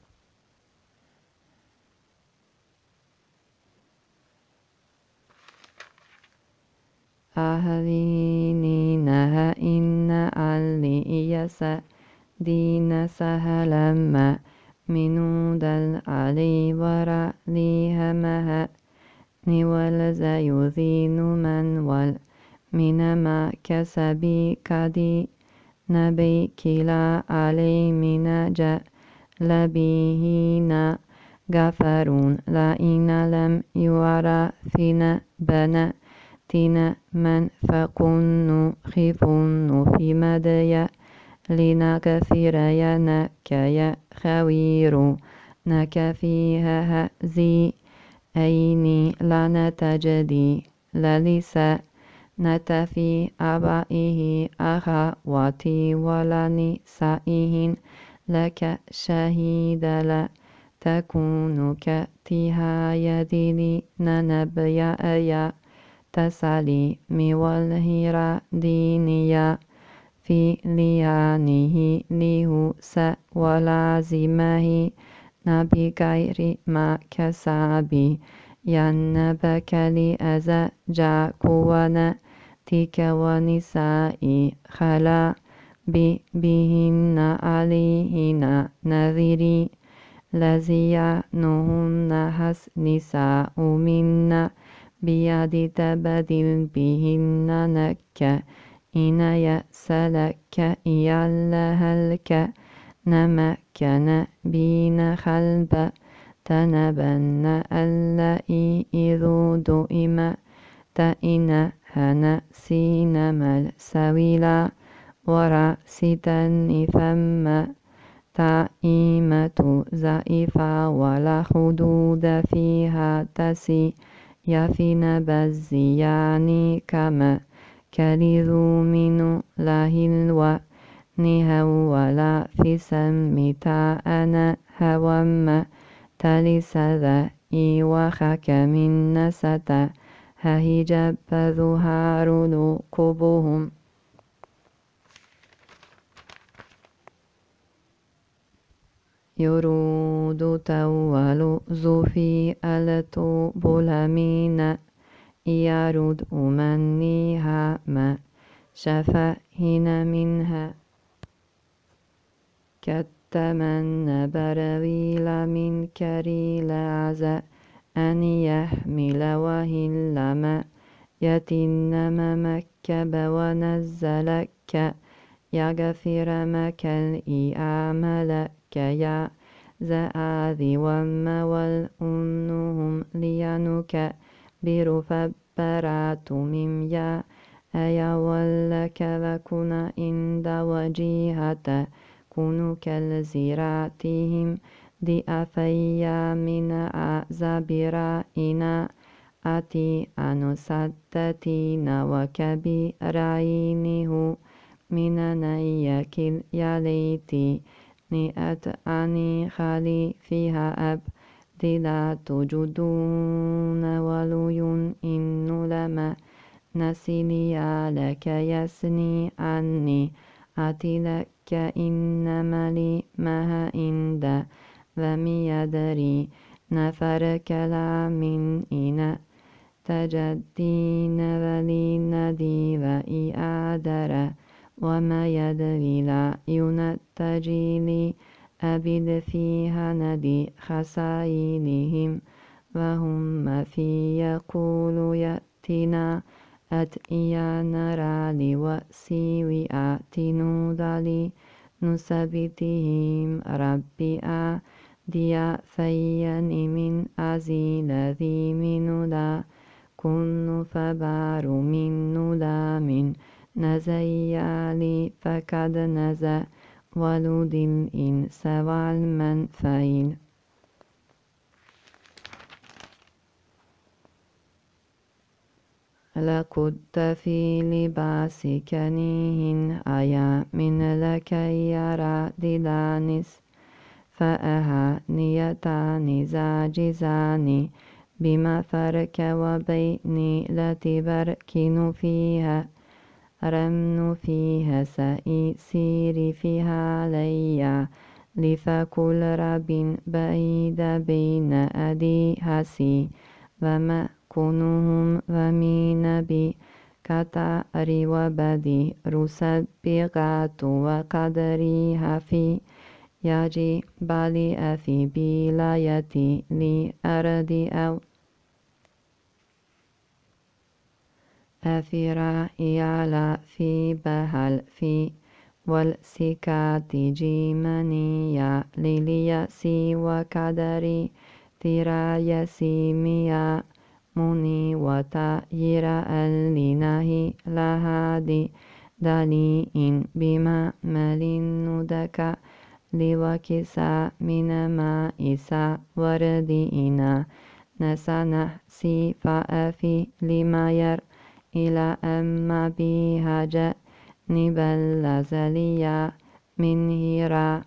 أهليني نها إن علي يسا دين سهلا ما منود العلي ورا ليهمها نولز يذين من وال من ما كسبي كدي نبي كلا علي من جاء لبيهنا غفرون لئن لم يرى فينا بنا تنا من فكن خفن في مديا لنكفر ينك يا خوير نك فيها هزي أيني لا نتجدي للسا نتفي أبائه أخواتي ولا نسائهن لك شهيد لا تكون كتها يدي ننبيا أيا تسالي والهيرا دينيا في ليانه له س ولازمه نبي غير ما كسابي ينبك لأذى جاكونا تك ونسائي خلا بهن عليهن نذري لزيانهن حس نساء منا بيد تبدل بهن نك إن يسلك يالهلك نمكن بين خلب تنبن اللئي إذو دئم تئن هن سينمل سويلا ورأسيتن فم تائمة زائفة ولا حدود فيها تسي يفين بزياني كما كالذو من لهلوى نها ولا في سمتا أنا هوام تلس ذا إيوخك من نستا ههجب ذهار لقبهم يرود تول زفي ألتو بلمين يرد أمنيها ما شفهن منها كتمن برويل من كريل عزا أن يحمل وهل ما يتنم مكب ونزلك يغفر مكا إعمل كيا زآذي وما والأنهم لينك برفبرات مميا أيا ولك وكنا عند وجيهة كونوا كالزراتهم دي أفيا من أعزبرائنا أتي أنسدتين وكبيرينه من نيك يليتي نئت أني خالي فيها أب لا تجدون وليون إن لما نسيني لك يسني عني أتي لك إنما لي مها عند لم يدري نفر كلام إن تجدين ولي ندي وإعادر وما يدري لا ينتجي لي أبد فيها ندي خسائلهم وهم في يقول يأتنا أتئيا نرى لوأسي وآتنو دالي نثبتهم ربي ديا فين من أزيل ذي من لا كن فبار من نلا من نزيالي فقد نزا ولد الإنس والمنفعين لكنت في لباس كنيهن أيا من لكي يرى دلانس فأها نيتان زاجزان بما فرك وبيني لتبركن فيها رمن فيها سئي سيري فيها ليا لفكل رب بعيد بين أدي هسي وما كنهم ومين بي كتاري وبدي رسبقات وقدريها في يجي بالي أفي بلايتي لي أردي أو أفرائي على في بهل في والسكات جيمانيا للياسي وكدري ترايسي ميا مني وتأير اللنه لهادي دلي إن بما ملين ندك لوكسا من ما إسا وردئنا نسنح سي فأفي لما ير إلى أما بها جاء نبل زليا من هيرا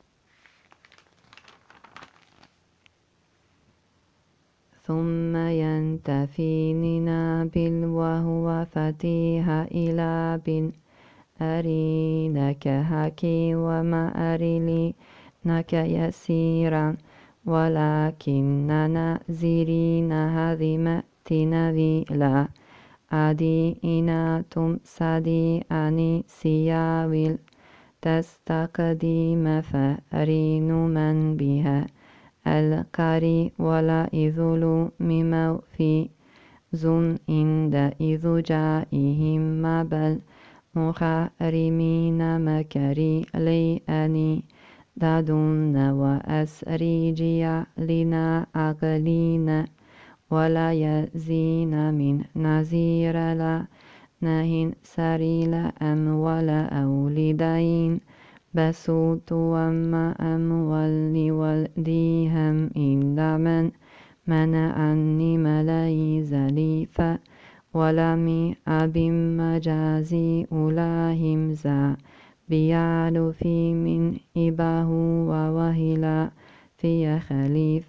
ثم ينتفي ننابل وهو فتيها إلى بن أرينك هكي وما أريلي نك يسيرا ولكننا زيرين هذه مأتنا لا أدي إناتم سدي أني سياويل تستقديم فأرين من بها القري ولا إذل ممو في زن عند إذ جائهم مبل مخارمين مكري لي أني دادون وأسريجيا لنا أغلين ولا يزين من نزير لا نهن سريل أم ولا أولدين بسوط وما أم والي والديهم إلا من منعني ملاي زليفا ولم أب مجازي أولاهم زا بيعلو في من إباه ووهلا في خليف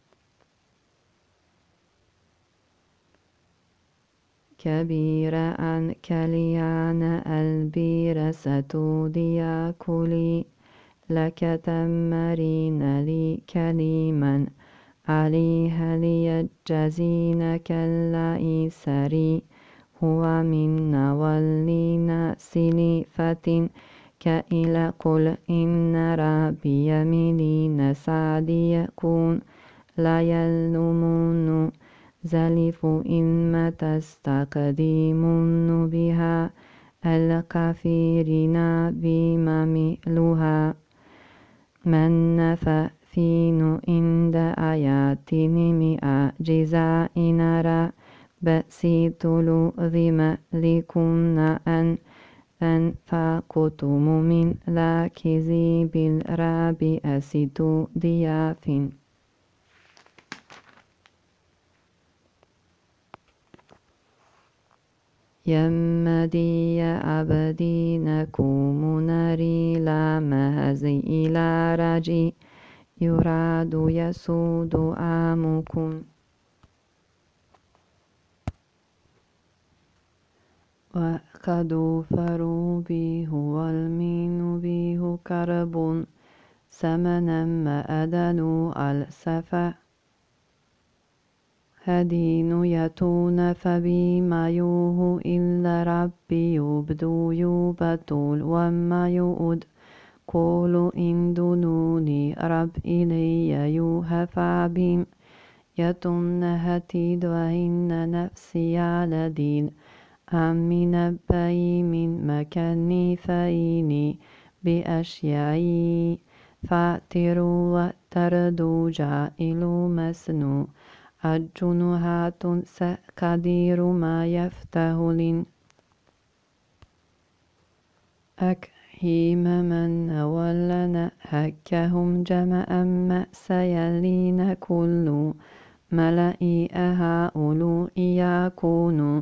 كبير عن كليان البير ستوديا كلي لك تمرين لي كليما عليها ليجزين كاللئي سري هو من نولينا سليفة كإلى قل إن ربي ملين سعدي يكون لا يلومون زلف إن ما تستقدمون بها الكافرين بما مئلها من نفى فين عند آيات مئة جزاء نرى بأسي تلوذم لكن أن أنفقتم من لا كذب الراب أسد ضياف يمدي عبدي نكوم ناري لا مهزي إلى رجي يراد يسود عامكم وقد فروا به والمين به كرب سمنا ما أدنوا السفا هدين يتون فبما يوه إلا ربي يبدو يبتل وما يؤد قولوا إن دنوني رب إلي يوهى فعبيم يتن هتيد وإن نفسي على دين أمن نبأي من مكاني فإني بأشيائي فاعتروا وتردوا جائل مسنو الجنوهات سكدير ما يفتهلن أكهيم من ولنا هكهم جمعا ما سيلين كل ملئي هؤلاء يكونوا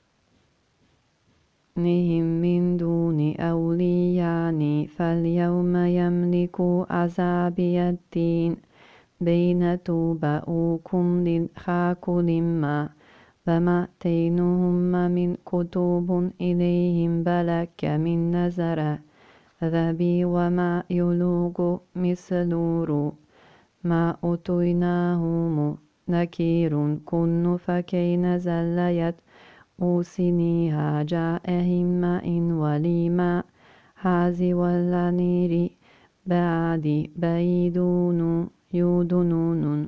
نهم من دون أولياني فاليوم يملك عذابي الدين بين توبأكم للخاك لما فما تينهم من كتب إليهم بلك من نزر ذبي وما يلوغ مثلور ما أتيناهم نكير كن فكين زليت أوسنيها جاءهم ماء وليما هذي والنير بعد بيدون يودنون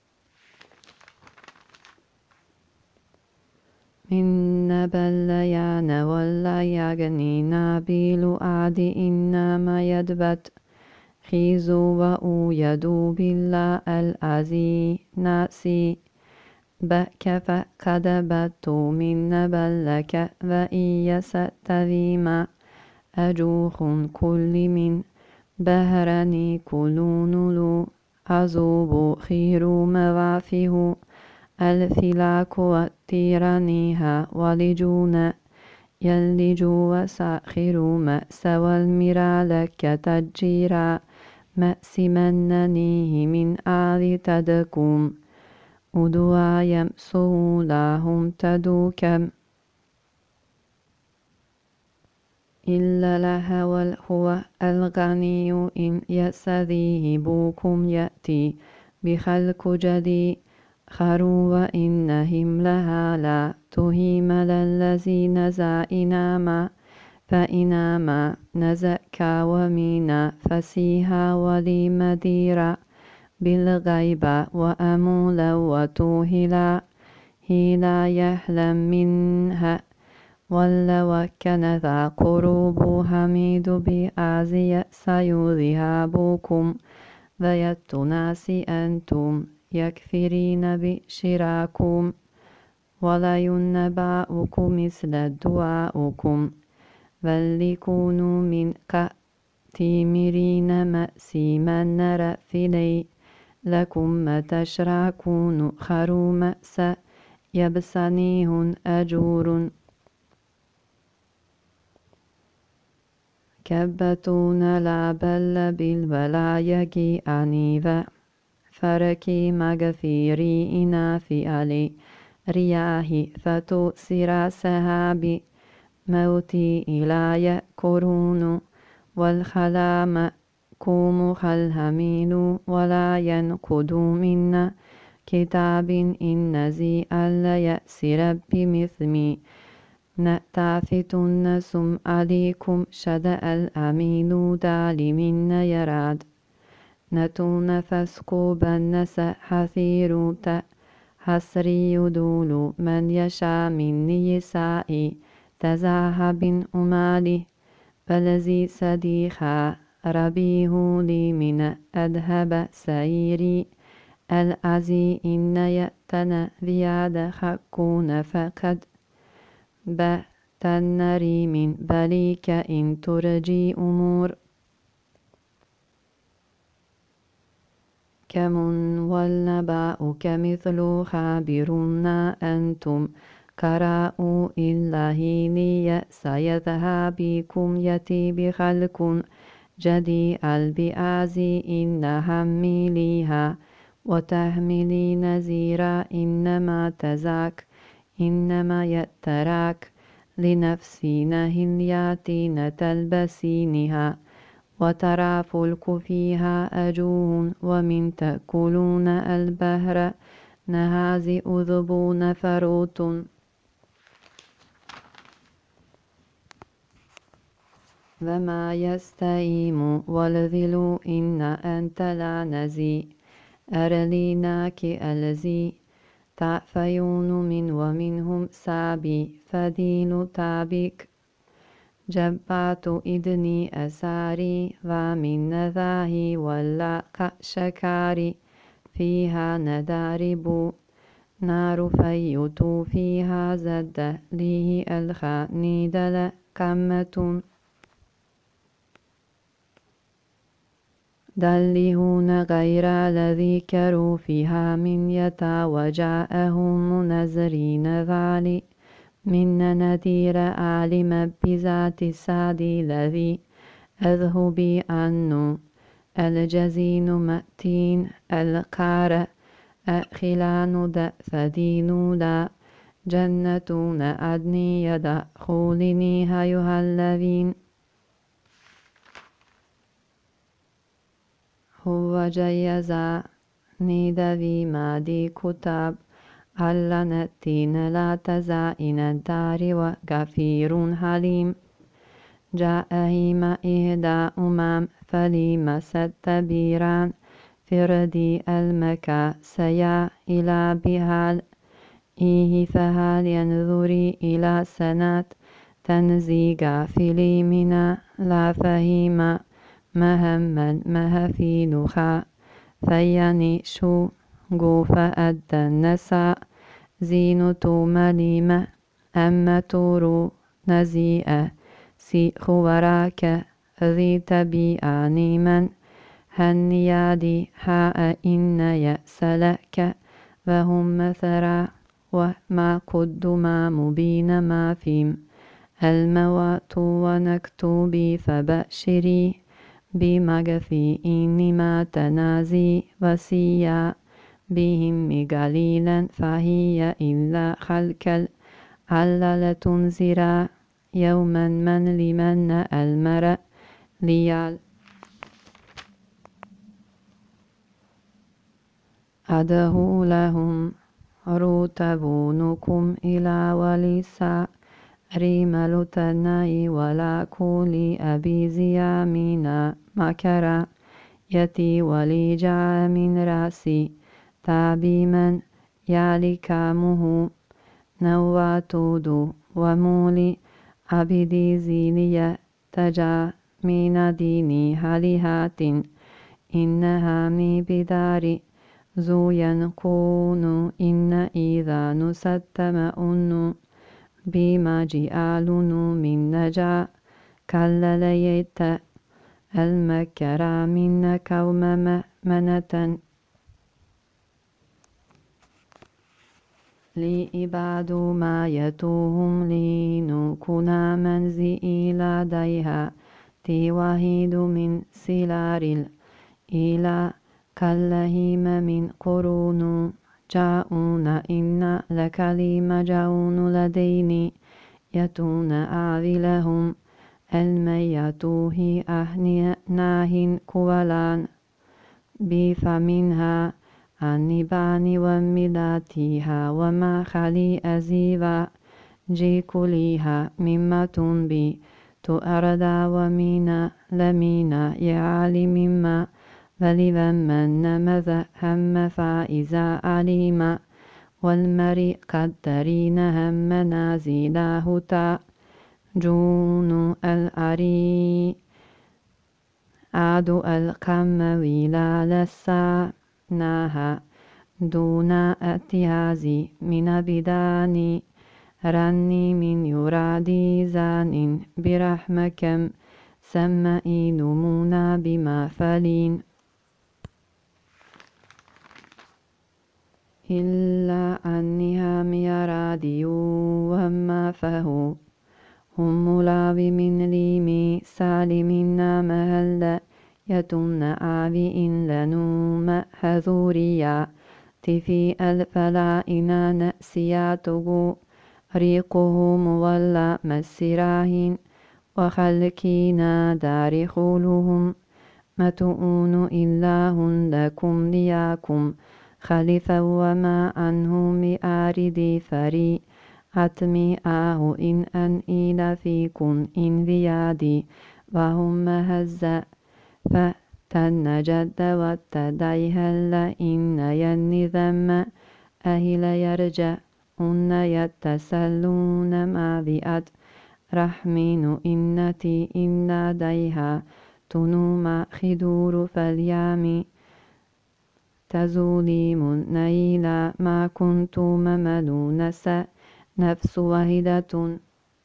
من نبليان ولا يغني نابيل عاد إنما يدبت خيزو وأويدو بالله العزي ناسي بك فقدبت من نبلك وإي ستذيما أجوخ كل من بهرني كلون لو عزوب خير موافه الفلاك والتيرانيها ولجون يلجو وساخر مأس والمرا لك تجيرا مأس مننيه من آل تدكم أدوا يمسو لهم تدوكم إلا لها والهو الغني إن يستذيبكم يأتي بخلق جديد خروا وإنهم لها لا تهيم للذين زائناما فإنما نزكى ومنا فسيها ولمديرا بالغيب وأمولا وتوهلا هلا يحلم منها ولا وكان ذا قروب حميد بآزي سيذهبكم ويتناسي أنتم يكفرين بشراكم ولا ينبأكم مثل دعاؤكم وليكونوا من كتيمرين مأسيما نرى فيلي لكم ما تشركون خروا مأسا يبسنيهن أجور كبتون لا بل بالولاية أنيفا فركي مغفيري إنا في علي رياهي فتو سرا سهابي موتي إلى كورون والخلام كوم خلهمين ولا ينقض منا كتاب إن زي ألا يأس ربي مثمي نتافتن سم عليكم شدأ الأمين دال من يراد نتون فسكو بنس حثير تا حسري يدول من يشاء من يسائي تزاهب أمالي فلزي صديخا ربيه لي من أذهب سيري العزي إن يأتنا ذياد خكون فقد بتنري من بليك إن ترجي أمور كمن والنباء كمثل خابرنا أنتم كراء إلا هيني سيذهبكم يتي بخلق جدي البئازي إن هميليها وتحملي نزيرا إنما تزاك إنما يتراك لنفسي نهلياتين تلبسينها وترى فلك فيها أجوه ومن تأكلون البهر نهازي أذبون فروت وما يستئيم والذل إن أنت لا نزي أرليناك ألزي تعفيون من ومنهم سابي فدين تابك جبعت إذني أساري ومن نذاهي ولا شكاري فيها ندارب نار فيت فيها زد ليه الخانيد لكمة دلهون غير الذي كروا فيها من يتا وجاءهم نذرين ذالي من نذير عالم بذات السعد الذي أذهبي أنه الجزين مأتين القار أخلان دأفدين لا جنتون أدني يدخلني هيها الذين هو جيزا ندوي مادي كتاب على نتين لا تزائن الدار وغفير حليم جاءهما إهدى أمام فليم ستبيران فردي المكا سيا إلى بهال إيه فهل ينظري إلى سنات تنزيغا فيليمنا لا فهيما مهما مهفينها فيني شو غوف أدى النساء زينة مليمة أما تورو نزيئة سيخ وراك ذي تبيعني من هنيادي حاء إن يأس لك وهم مثرا وما قدما مبين ما فيم الموات ونكتبي فبشري بمغفي إنما تنازي وسيا بهم قليلا فهي إلا خلق علل تنزرا يوما من لمن المرء ليال أده لهم رتبونكم إلى ولسا ريمل تناي ولا كولي أبي زيامينا مكرا يتي ولي جاء من راسي تابيما يالكامه نواتود ومولي عبدي زيني تجا من ديني هالهات إنها مي بداري ذو ينكون إن إذا نستم أن بما جئالن من نجا كالليت المكرا من كوم منة لإباد ما يتوهم لينكنا منزئي لديها في وهيد من سلار الإله كاللهيم من قرون جاءون إن لك لي مجعون لديني يتون أعذلهم الميتوه أهناه كولان بفمنها النبان وملاتها وما خلي أزيبا جيكوليها ممة بي تؤردا ومينا لمينا يعالي مما فلذمن نمذ هم فائزا عليما والمري قدرين هم نازله تا جون الأري عاد القم ولا لسا ناها دون اتيازي من بداني رني من يرادي زان برحمكم سمئي نمونا بما فلين إلا أنها ميرادي وما فهو هم ملاوي من ليمي سالمنا مهل يتن آبي إن لنوم هذوريا تفي الفلائنا نأسياته ريقه مولى مسراهن وخلقنا دار خولهم متؤون إله لكم لياكم خلفا وما عنه مآردي فري أتمي آه إن أن إلى فيكم إن بيادي وهم هزأ فتن جد واتدعي هل إن ين ذم أهل يرجع أن يتسلون ما بأت رحمين إنتي إن ديها تنوم خدور فاليامي تزولي من نيلا ما كنت مملون سأ نفس واحدة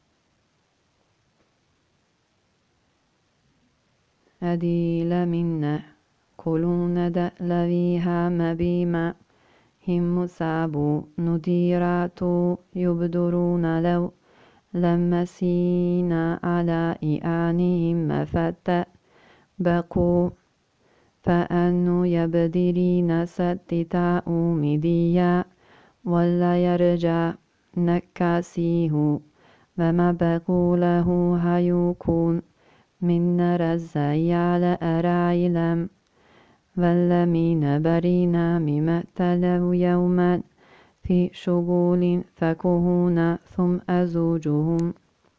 أديل منا كلون دألويها مبيما هم سابو نديرات يبدرون لو لما سينا على إعانهم مفتأ بقوا فأنو يبدلين ستتاء مديا ولا يرجع نكاسيه وما بقوا له هيكون من رزاي على أرايلم والذين برينا مما تلوا يوما في شغول فكهون ثم أزوجهم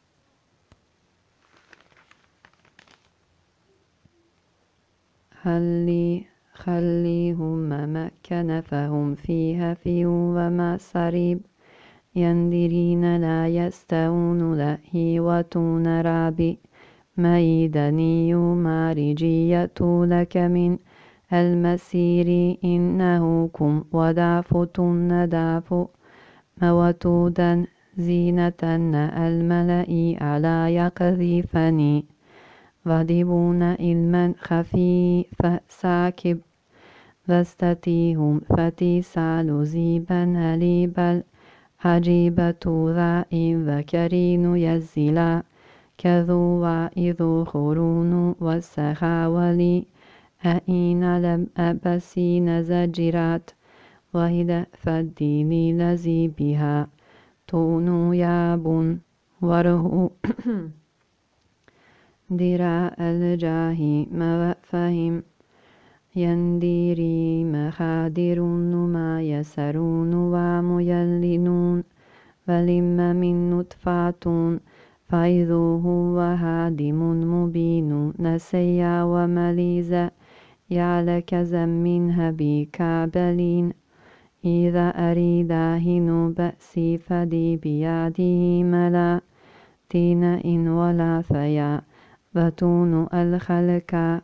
هل خليهم مكن فهم فيها في وما سريب يندرين لا يستون لهي وتون رابي ميدني مارجية لك من المسير إنه كم ودعفتن دعف موتودا زينة الملأ على يقذفني غضبون علما خفيف ساكب فاستتيهم فتسال زيبا هليبا عجيبة ذائ وكرين يزلا كذو وإذو خرون والسخاولي أين لم أبسين زجرات وهد فالدين لزي بها تونو ياب وره دراء الجاه موفهم ينديري مخادرون ما يسرون وميلنون ولم من نطفاتون فإذو هو هادم مبين نسيا ومليزا يعلك منها بكابلين إذا أريد هن بأسي فدي بيده ملا تين إن ولا فيا بتون الخلق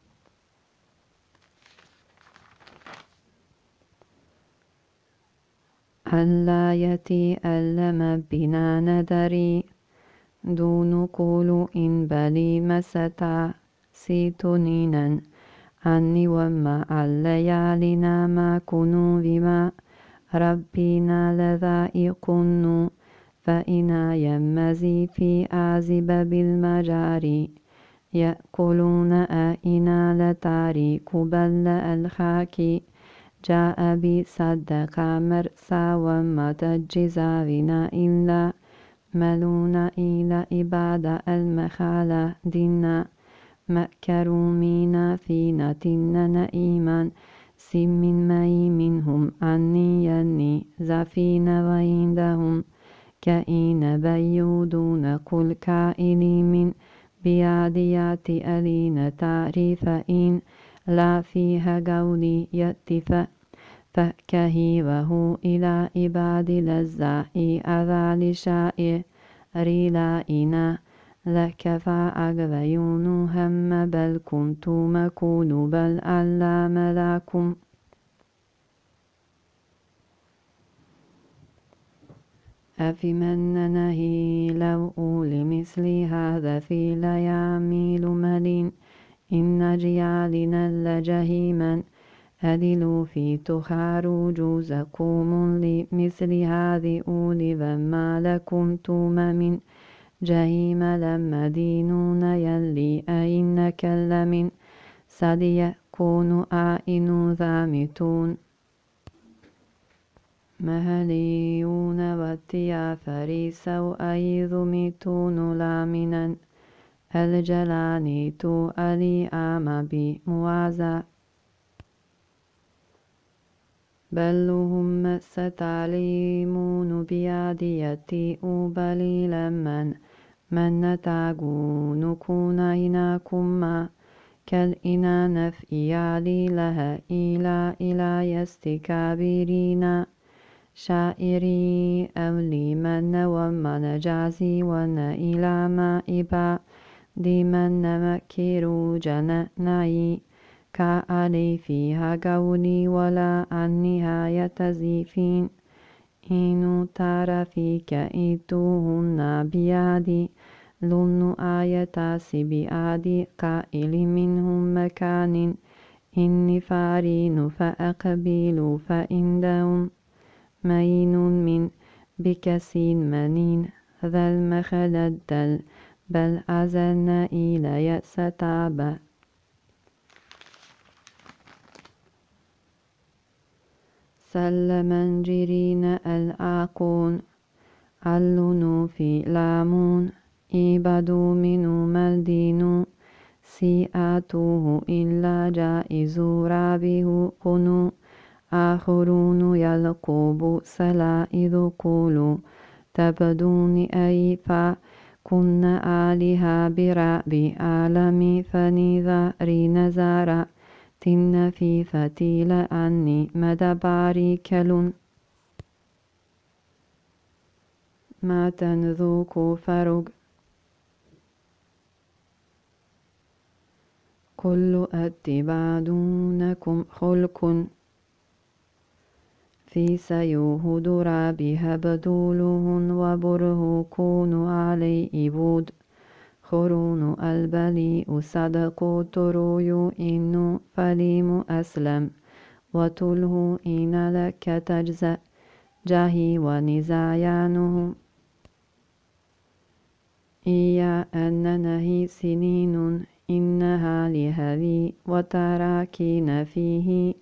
ألا يتي ألم بنا ندري دون قول إن بلي مستا سيتنينا عني وما الليالنا ما كنوا بما ربنا لذائقن فإنا يمزي في آزب بالمجاري يأكلون أئنا لتاريك بل الخاكي جاء بصدق مرسى وما تجزاونا إلا ملون إلى إبادة المخالة دينا مكرومين فينا تننا إيمان سم ماي منهم عني يني زفين وعندهم كائن بيودون كل كائن من بياديات ألين تعريف إن لا فيها قولي يتفأ فكهي وهو إلى عباد لزائي أذى لشائع ريلائنا لك فأغويون هم بل كنت مكون بل ألا ملاكم أفمن نهي لو أولي مثل هذا في ليعميل ملين إن جيالنا لجهيما أدلوا في تخار جوزكم لمثل هذه أولي وما لكم توم من جهيم لما دينون يلي أئنك لمن سد يكون آئن ذامتون مهليون واتيا فريسا وأيذ ميتون لامنا الجلاني تو ألي آم بموازا بل هم ستعلمون بياديتي أوبلي لمن من نتاقون كون إناكما كالإنا نفئيالي لها إلى إلى يستكابرين شائري أولي من ومن جازي ون إلى ما إبا دي من مكيرو جنناي كألي فيها قولي ولا عن نهاية زيفين إنو ترى فيك إيتوهن بيادي لن آية سبيادي قائل منهم مكان إني فارين فأقبل فإندهم مين من بكسين منين ذا المخلد بل أزلنا إلى يأستاب سلما جرين الآقون علنوا في لامون إبادوا منو ملدينو سيئاتوه إلا جائز رابه قنو آخرون يلقوب سلائذ قولوا تبدون أي فكن آلها برأب عالمي فنذاري نزارا تن في فتيل أني مدباري كلون ما تنذوك فرق كل أتباع دونكم خلق في سيوه درابها بدولهن وبره كون علي إبود خرون البليء صدق تروي إنو فليم أسلم وتله إن لك تجزأ جاهي ونزايانه إيا أن نهي سنين إنها لهذي وتراكين فيه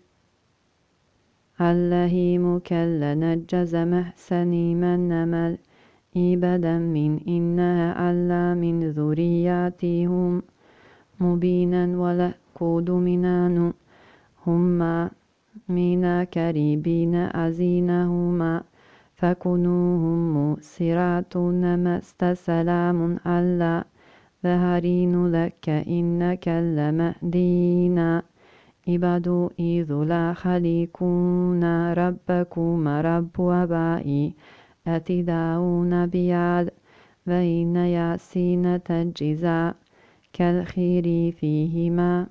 اللهيم كل نجز محسني من نمل إبدا من إنها ألا من ذرياتهم مبينا ولا كود منان هما من كريبين أزينهما فكنوهم مسرات نمست سلام ألا ظهرين لك إنك لمهدينا إبادوا إذ لا خليكون ربكم رب وبائي أتداون بياد بين ياسين تجزاء كالخير فيهما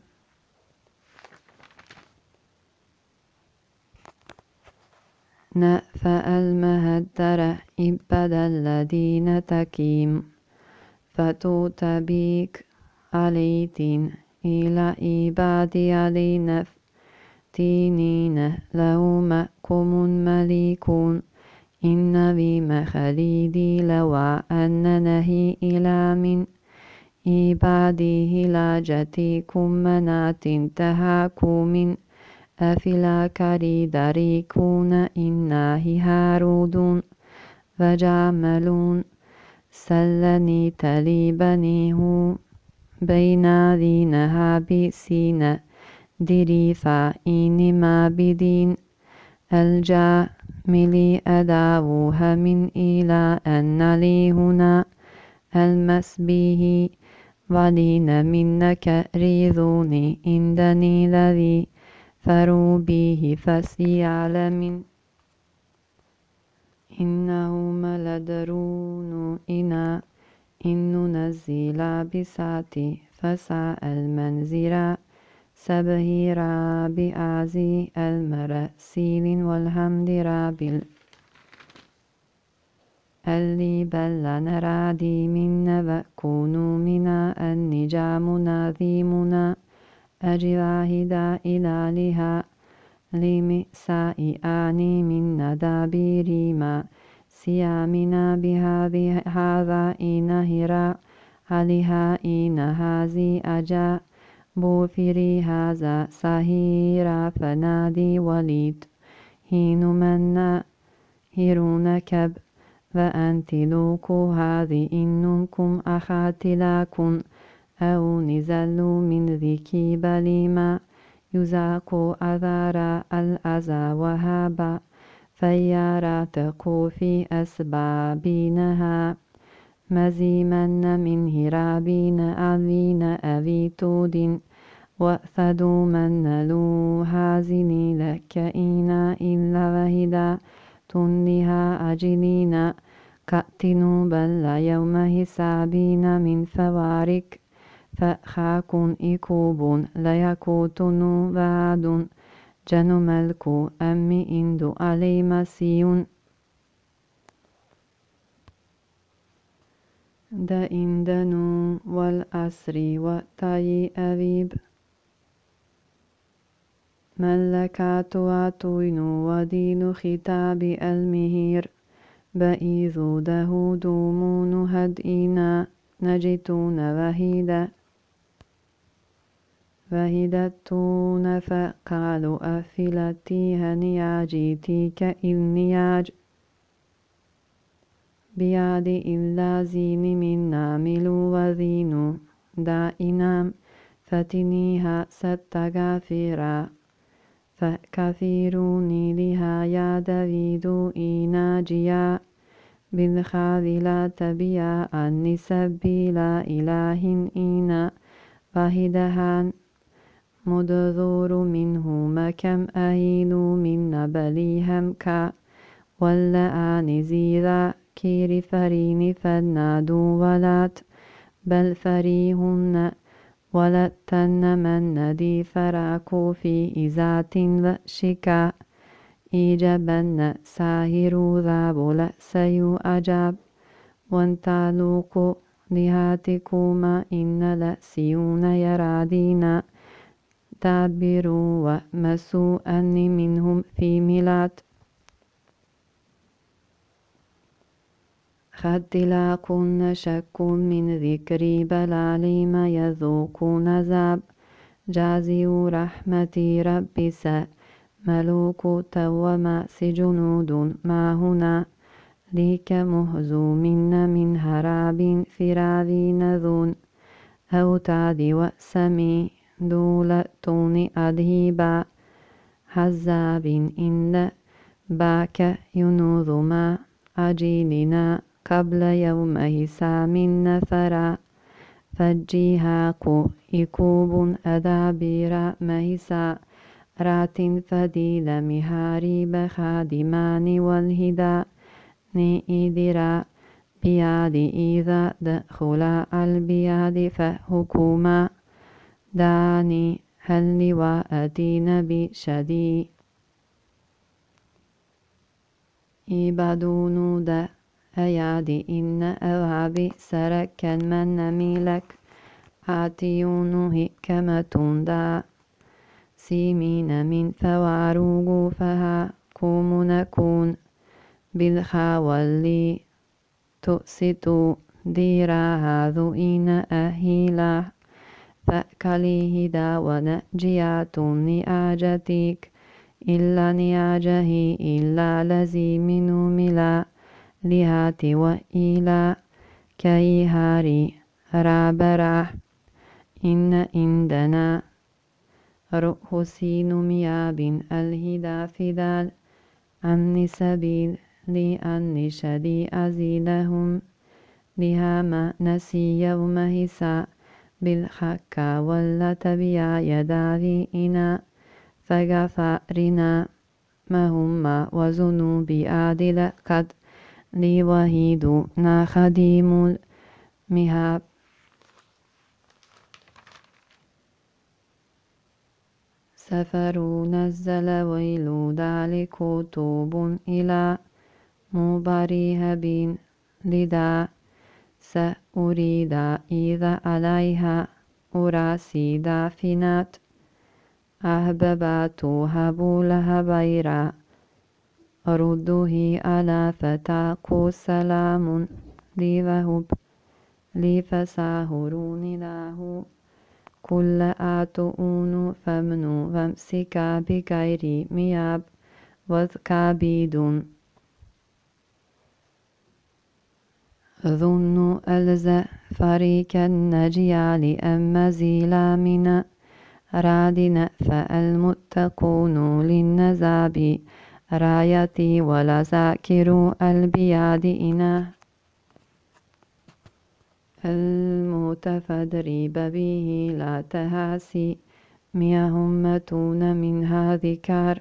نأفأ المهدر إبدا الذين تكيم فتوت بيك عليتين إلى إبادي علينا تينين لهم كم مليكون إن بما خليدي لو أن نهي إلى من إبادي هلاجتي كمنات تهاكم أفلا كريدري كون إناه هارودون وجاملون سلني تليبنيه بين ذينها بسين دريفا إنما بدين الجاملي أداوها من إلى أن لي هنا المسبيه ولين منك ريذوني إندني الذي فروبيه فسيعلم إنه ملدرون إنا إن ننزل بساتي فساء المنزرا سبهيرا بآزي المرسيل والحمد راب اللي بل نرادي منا وكونوا منا النجام ناظيمنا أجواهدا إلى لها لمئساء آني من ندابير ما سيامنا بهذه هذا إنهرا عليها إن هذه أجا بوفري هذا سهيرا فنادي وليد حين من هيرونكب وأنت لوكو هذه إنكم أخاتلاكم أو نزلوا من ذكي بليما يزاكو أذارا الأذى وهابا فيارا تقو في أسبابينها مزيمن من هرابين أذين أبيتود وأثدوا من نلو هازني لك إنا إلا وهدا تنها أجلين كأتنوا بل يوم حسابين من فوارك فخاكن إكوب ليكوتن بعد جن ملكو أمي إندو علي مسيون دا إندنو والأسري وطي أبيب ملكات واتوينو ودين ختاب المهير بئيذو ده دومون هدئنا نجتون وهيدا وهدتون فقالوا أفلتي هنياجيتي كإلنياج بياد إلا زين من نامل وذينو دائنام فتنيها ستغافرا فكثيروني لها يا داويد إناجيا بالخاذ تبيا أني سبيلا إله إنا وهدهان مدذور منهما كم أهيل من نبليهم كا ولا آنزيذا كير فرين فنادوا ولات بل فريهن ولتن من ندي فراكو في إزات وشكا إيجابن ساهر ذاب سيو أجاب وانتالوكو لهاتكما إن لسيون يرادينا تعبروا ومسوا أني منهم في ميلات خدلاكن شك من ذكري بلالي ما يذوقون ذاب جازي رحمتي ربي سا ملوك توما سجنود ما هنا ليك مهزومين من هراب فراذين ذون أوتاد وسمي دولتون أدهيبا حزاب إن باك ينوذ ما أجيلنا قبل يوم حسام نفرا فجيهاكو إكوب أدابير مهسا رات فديل مهاريب خادمان والهدا نئذرا بياد إذا دخل البياد فهكما داني هل لواءتين بشدي إبادون دا أيادي إن أوابي سركا من نميلك آتيون هكمة دا سيمين من فواروغ فها كوم نكون بالخاولي تؤسطو ديرا هذو إن أهيلا فأكليه دا ونجيات نياجتك إلا نياجه إلا لزي منو ملا لهات وإلا كي هاري رابرح إن عندنا رؤسين مياب الهدا فدال أني سبيل لأني شدي أزيلهم لهما نسي يوم هسا بالحكا ولا تبيا يداري إنا فغفرنا ما هم وذنوبي عادل قد لي وحيد نا خديم المهاب سفر نزل ويل ذلك كتب إلى مبرهب لدى سأريد إذا عليها أراسي دافنات أحببت هبو لهبيرا رده على فتاكو سلام لي وهب لي فساهرون له كل آتؤون فمنو فامسكا بغير مياب وذكابيد ظن ألز فريك النجيال أم زيلا من رادنا فالمتقون للنزاب رايتي ولا ذاكر البياد إنه المتفدرب به لا تهاسي ميهمتون منها ذكر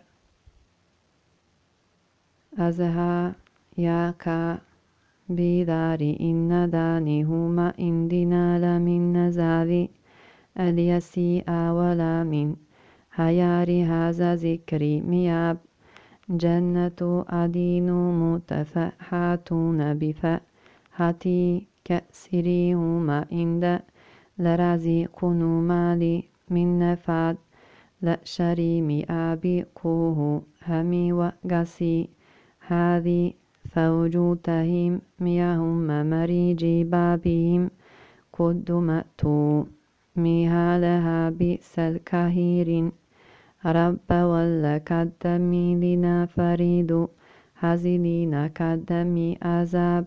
أزها ياكا بدار إن دانهما إندنا لمن نزاذ اليسيء ولا من حيار هذا ذكري مياب جنة أدين متفحاتون بفحتي كأسريهما عند لرزقن مالي من نفاد لشريم أبيقوه همي وقسي هذه فوجوتهم ميهم مريجي بابهم قدمتو ميهالها بئس الكهير رب ولا كدمي لنا فريد هزلين كدمي عذاب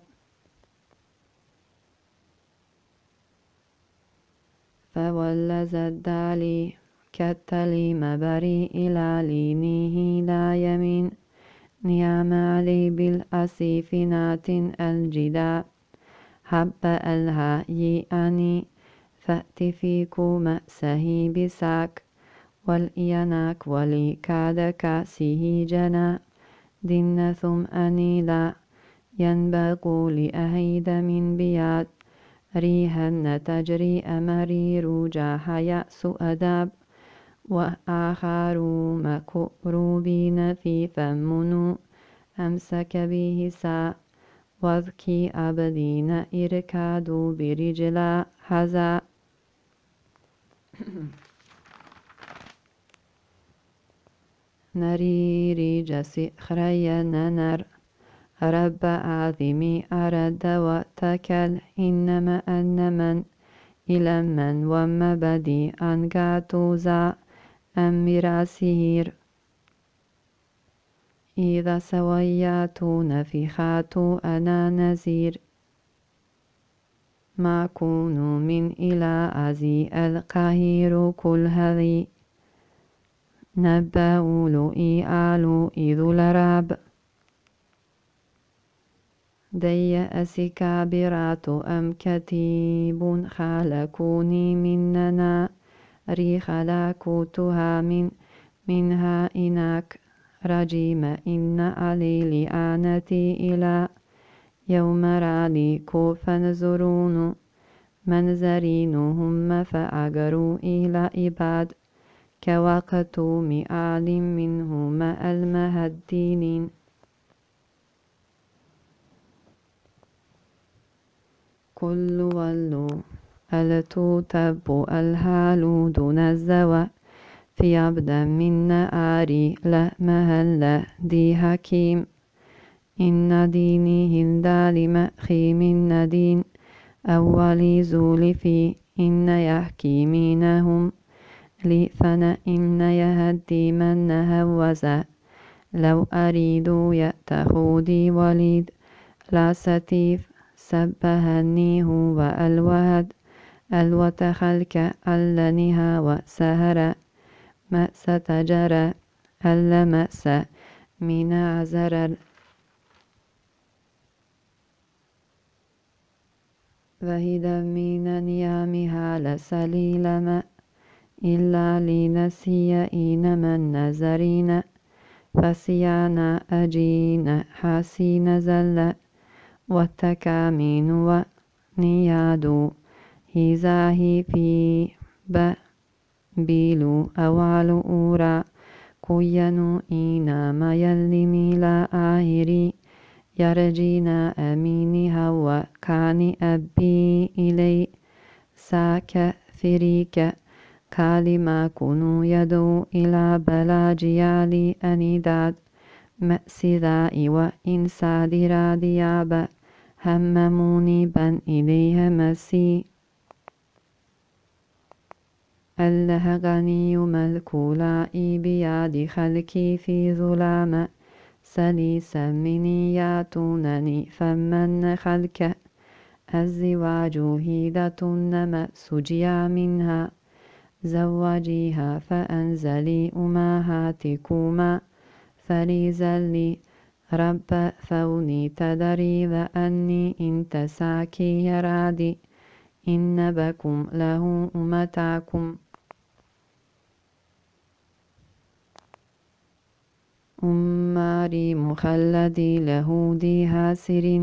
فولا زدالي كالتلي مبري إلى لينه لا يمين نيام علي بالأسيفنات الجدا حب الهاي أني فأت فيكو مأسه بساك والإيناك ولي كاد كاسه جنا دين ثم أني لا ينبغو لأهيد من بياد ريهن تجري أمرير جاح يأس أداب وآخر مكروبين في فمنو أمسك به سا وذكي أبدين إركادوا برجلا حزا نريري جسي خريا ننر رب عظيمي أرد واتكل إنما أن من إلى من وما بدي أنقاتو ذا أمير سهير إذا سويات نفخات أنا نزير ما كونوا من إلى أزي القهير كل هذي نبأول إيالو إذ لراب دي أسكابرات أم كتيب خالكوني مننا ريخ لاكوتها من منها إناك رجيم إن علي لآنتي إلى يوم رالي كوفا زرون منزرينهم فأجروا إلى إباد كوقت مئال منهما المهدين كل ولو ألتو تب الهال دون الزوى في عبدا من نآري لا مهل دي حكيم إن ديني هندا لمأخي من دين أولي زولفي إن يحكيمينهم لي فنا إن يهدي من نهوزا لو أريد يأتخودي وليد لا ستيف سبهني هو الوهد الوتخلك ألنها وسهر ما ستجرى اللمس من عزر فهدا من نيامها لسليلما إلا لنسي إنما النزرين فسيانا أجين حسين زل والتكامين ونياد هزاه في بيلو أوال أورا كينو إنا ما يلمي لا آهري يرجينا أميني هوا كاني أبي إلي ساك ثريك كالما كنو يدو إلى بلاجيالي أنيداد مأسذاء وإن سادرا ديابا همموني بن إليه مسي الله غني ملكولائي بياد خلقي في ظلام سليسا مني ياتونني فمن خلق الزواج هيدة نما سجيا منها زوجيها فأنزلي أمهاتكما فليزلي رب ثوني تدري وأني إن تساكي يرادي إن بكم له أمتاكم أماري مخلدي له دي هاسر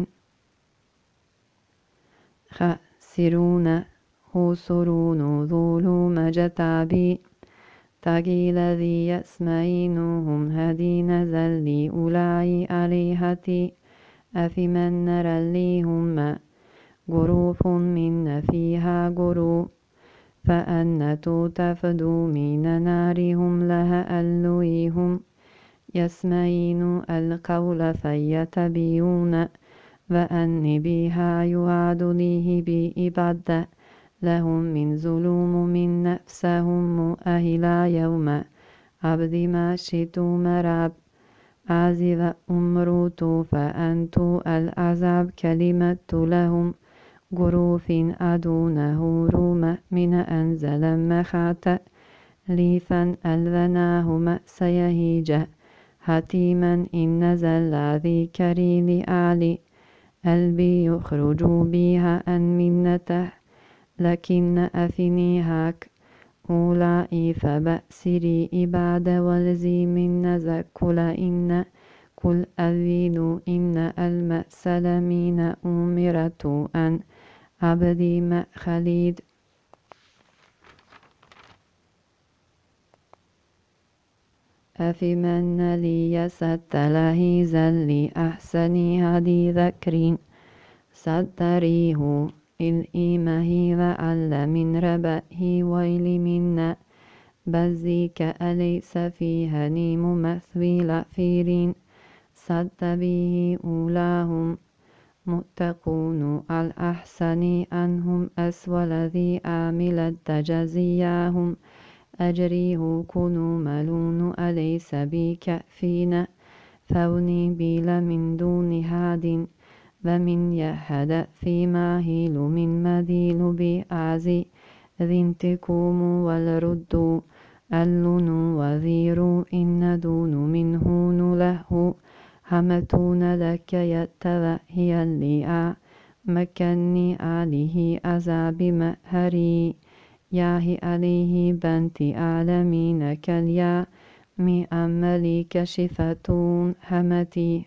خاسرون خسرون ظلوم جتابي تقيل ذي يسمعينهم هدين زلي أولاي آلهتي أفمن نرى ليهم جروف من فيها جروف فأنتو تفدو من نارهم لها ألويهم يسمعين القول فيتبعون وأن بها يعاد ليه بإبادة لهم من ظلوم من نفسهم أهلا يوم عبد ما شئت مراب عزب أمروت فأنتو العذاب كلمة لهم جروف أدونه روم من أنزل مخات ليفا ألذناه مأس يهيجه حتيما إن نزل ذي كريل أعلي قلبي يخرج بها أن منته لكن أفني هاك أولئي فبأسري إباد والزي من نزكل إن كل أذين إن المأسلمين أمرت أن عبدي ما خليد أفمن لي يسد له زلي أحسني هدي ذكرين ستريه الإيمه وعل من ربه ويل منا بزيك أليس فيها نيم مثوي لفيرين صد به أولاهم متقون الأحسن أنهم أسول ذي آمل تجزياهم أجريه كنوا ملون أليس بكفينا ثوني بيل من دون هاد ومن يهد فيما هيل من مديل بأعزي ذي انتكوم والرد اللن وذير إن دون منه له همتون لك يتوهي اللي مكني عليه أزاب مهري ياهي عليه بنت عالمين كاليا مي أملي كشفتون همتي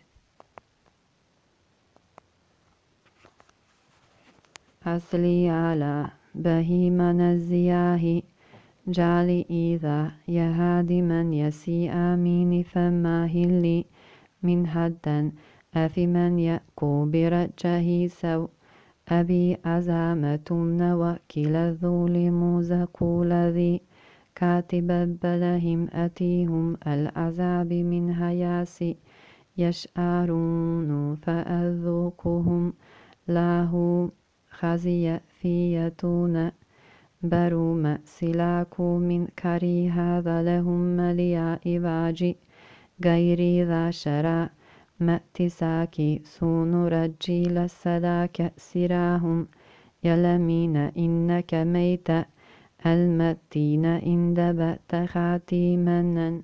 أصلي على بهيمن الزياه جعلي إذا يهادي من يسي آمين فما هلي من هدا أفمن يأكو برجه سو أبي أزامة وكل الظلم زكول ذي كاتب بلهم أتيهم العذاب من هياس يشعرون فأذوقهم له خزي فيتون بروم سلاكو من كري هذا لهم مليا إباجي غيري ذا شرا مأتساكي سون رجيل السلاك سراهم يلمين إنك ميت المتين إن دبت خاتيمنا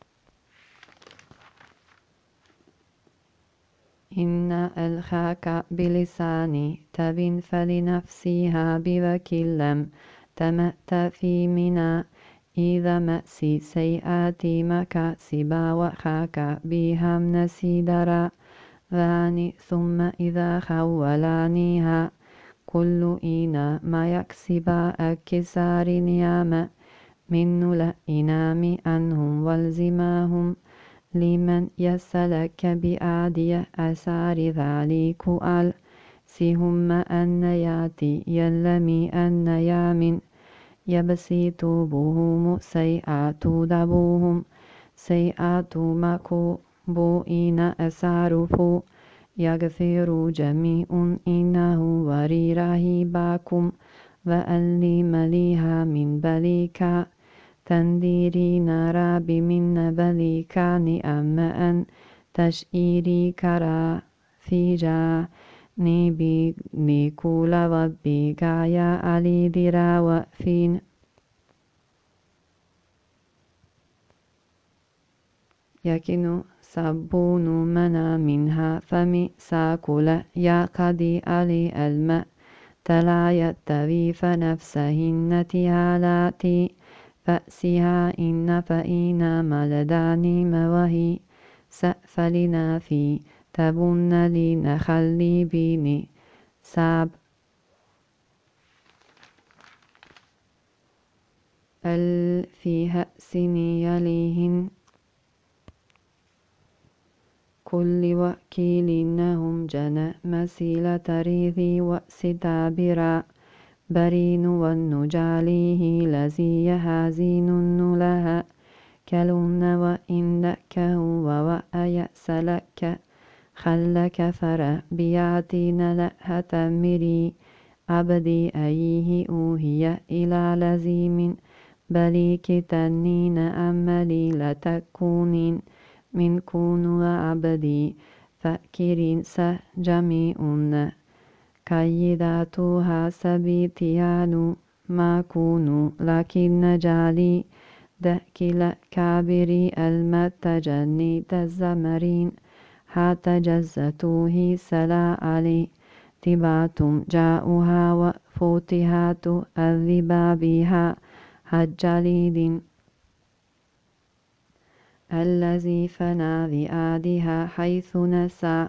إن ألخاك بلساني تبن فلنفسها بوكلم تمأت في منا إذا مأسي سيئاتي مكاسبا وخاك بهم نسيدرا ذاني ثم إذا خولانيها كل إنا ما يكسبا أكسار نياما من لإنام عنهم والزماهم لمن يسلك بأعدي أسار ذلك أل سهم أن ياتي يلمي أن يامن يبسيط بهم سيئات دبوهم سيئات مكبوئين أسارفو يغفر جميع إنه وري رهيباكم وألي مليها من بليكا تنديري نراب من بليكان أما أن تشئيري كرا في جا نيبي نيكول وبي غايا علي درا وفين يكن سبون منا منها فمي ساكل يا قدي علي الماء تلا يتوي فنفسهن تهالاتي فأسها إن فإنا ملداني موهي سأفلنا في تبن لي نخلي بيني ساب ال فيها سني يليهن كل وكيلنهم جنى مسيلة ريذي وستابرا برين والنجاليه لزي هازين لها كلون وإن دكه ووأيأس لك خلك فر بياتين لها تمري عبدي أيه أوهي إلى لزيم بليك تنين أملي لتكونين من كون وعبدي فأكرين سجميعون كيداتها سبيتيان ما كونوا لكن جالي دأكل كابري المتجني تزمرين حتى جزتوه سلا علي تباتم جاءها وفوتهات الذبابها حجليد الذي فنى ذئادها حيث نسى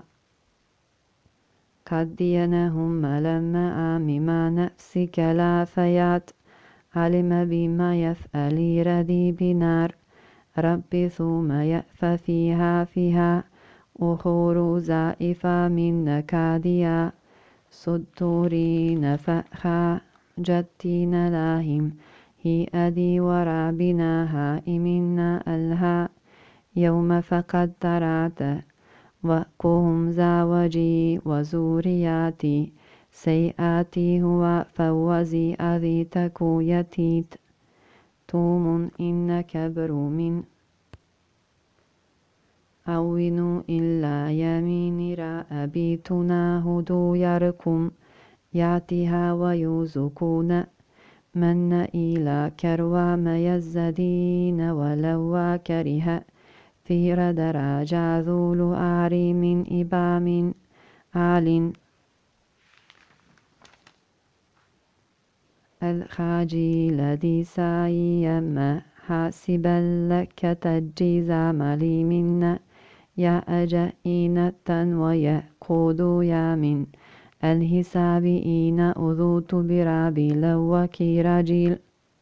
قد دينهم لما آمما نفسك لا فيات علم بما يفعل ردي بنار رب ثم يأف فيها فيها أخور زائفة من نكاديا صدورين فأخا جتين لاهم هي أدي ورابنا هائمنا الها يوم فقد ترعت وكهم زاوجي وزورياتي سيئاتي هو فوزي أذي تكو يتيت توم إن كبر من أوين إلا يمين را أبيتنا هدو يركم ياتها ويوزكون من إلى كروا ميزدين ولو كره في ردر جاذول آري من إبام آل الخاجي لدي سايما حاسبا لك تجيز ملي منا يا أجئينة ويقود يا من الحساب إين أذوت برابي لوكي رجيل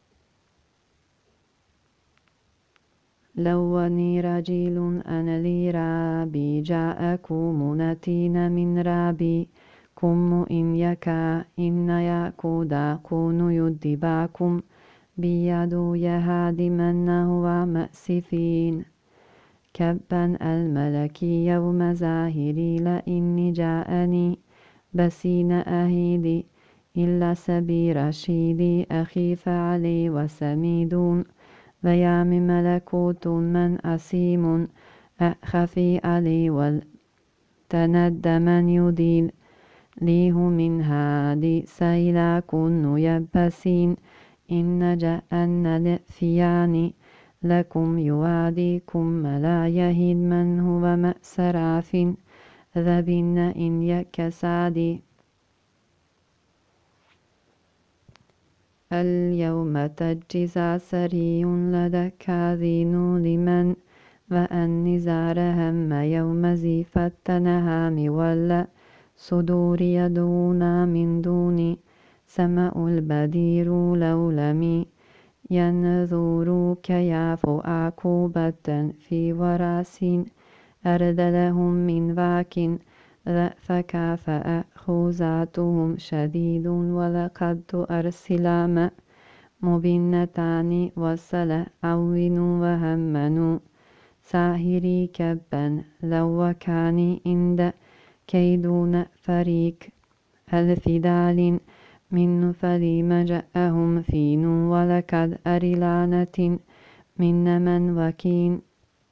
لوني رجيل أنا لي رابي جاءكم نتين من رابي كم إن يكا إن يأكودا كون يدباكم بيدو يهادي من هو مأسفين كبا الملك يوم زاهري لإني جاءني بسين أهيدي إلا سبيل شيلي أخي فعلي وسميدون ويام ملكوت من أسيم أخفي علي والتند من يدين ليه من هادي سيلا كن يبسين إن جاءن لفياني لكم يواديكم ملا يهد من هو مأسراف ذبن إن يكسادي اليوم تجزى سري لدى كاذين لمن وأن نزار هم يوم زيفت تنهام ولا صدور يدونا من دوني سماء البدير لولمي ينظروك يعفو عقوبة في وراس أردلهم من باك ذأفك فأخوذاتهم شديد ولقد أرسلام مبنتان وصل عون وهمنوا ساهري كبا لو وكاني عند كيدون فريق الفدال من فلم جاءهم فين ولقد أرلانة من من وكين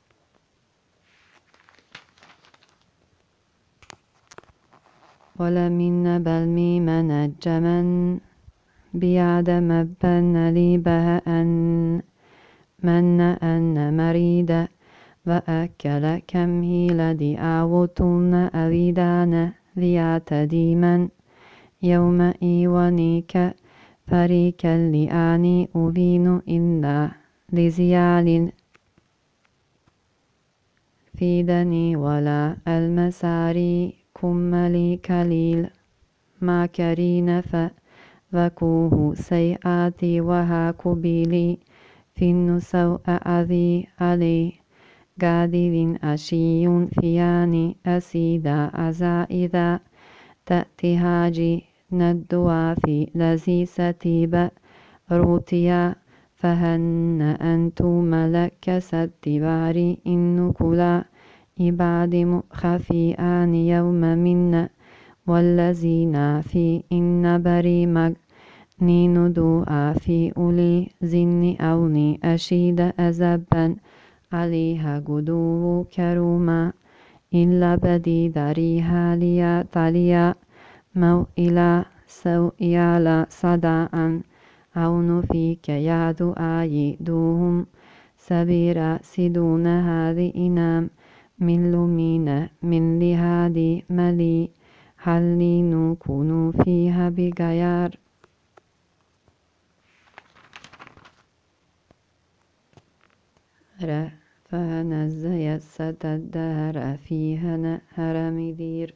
ولمن بل من نجمن بياد مبن لي بها أن من أن مريد وأكل كم هيلدي أعوتن أريدان ذيات ديما يوم إيوانيك فريكا لآني أبين إلا لزيال فيدني ولا المساري كملي كليل ما كرين فوكوه سيئاتي وها كبيلي في النسوء أذي علي قادر أشي فياني أسيدا أزائذا تأتي هاجي ندوا في لذي ستيب روتيا فهن أنتم لك ستباري إن كلا إباد مخفيان يوم منا والذين في إن بري مغنين دعا في أولي زن أوني أشيد أزبا عليها قدو كروما إلا بدي داريها ليا تاليا موئلا سوئيالا صداء عون فيك يا دعاي دوهم سبيرا سدون هذه إنام من لمين من لهادي ملي حلين كونوا فيها بغيار فنزي ست الدهر فيها نهر مدير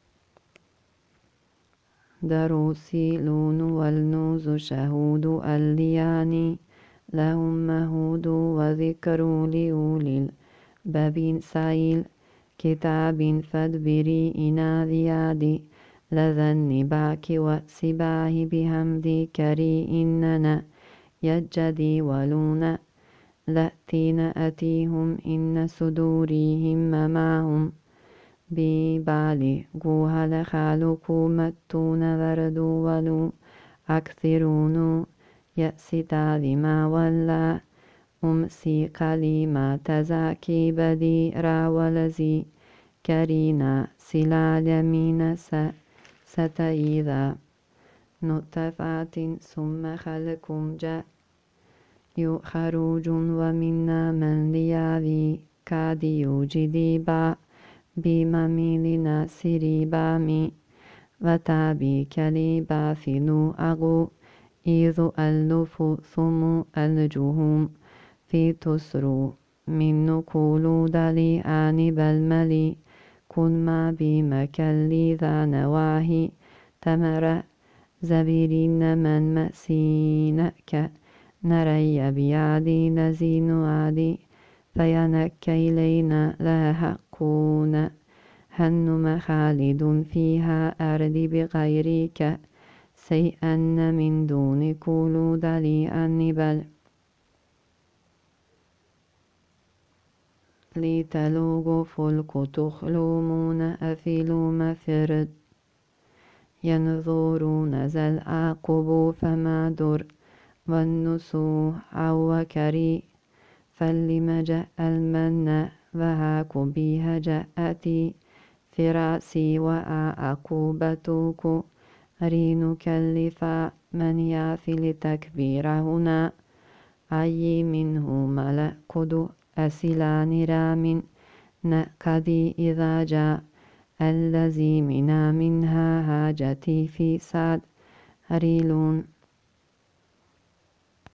دروسي لون والنوز شهود اللياني لهم مهود وذكر لأولي الباب سايل كتاب فادبري إنا ذيادي لذن باك وسباه بهمدي كري إننا يجدي ولون لأتين أتيهم إن صدورهم معهم ببالي قوها لخالقوا متون وردو ولو أكثرون يأستا لما ولا أمسي قليما تزاكي بديرا ولزي كرينا سلال من ستإذا نطفات ثم خلق جاء خروج ومنا من ليالي كاد يوجدي با بمميلنا سريبامي وتابي كليبا فينو أغو إذ ألف ثم الجهوم في تسرو من نقول دلي آنب الملي كن ما بمكلي ذا نواهي تمر زبيرين من مسينك نري بيادي نزين عادي فينك إلينا لا حقون هن خالد فيها أرض بغيرك سيئا من دون كل دلي النبل لتلوغ فلك تخلومون أفلوم فرد ينظرون ذا العقب فما در والنسوح وكري فلم جاء المن وهاك بها جاءتي فراسي وعقوبتك رين كلفا من يافي لتكبير هنا أي منه ملكد أسلان رام نكدي إذا جاء الذي منا منها حاجتي في سعد ريلون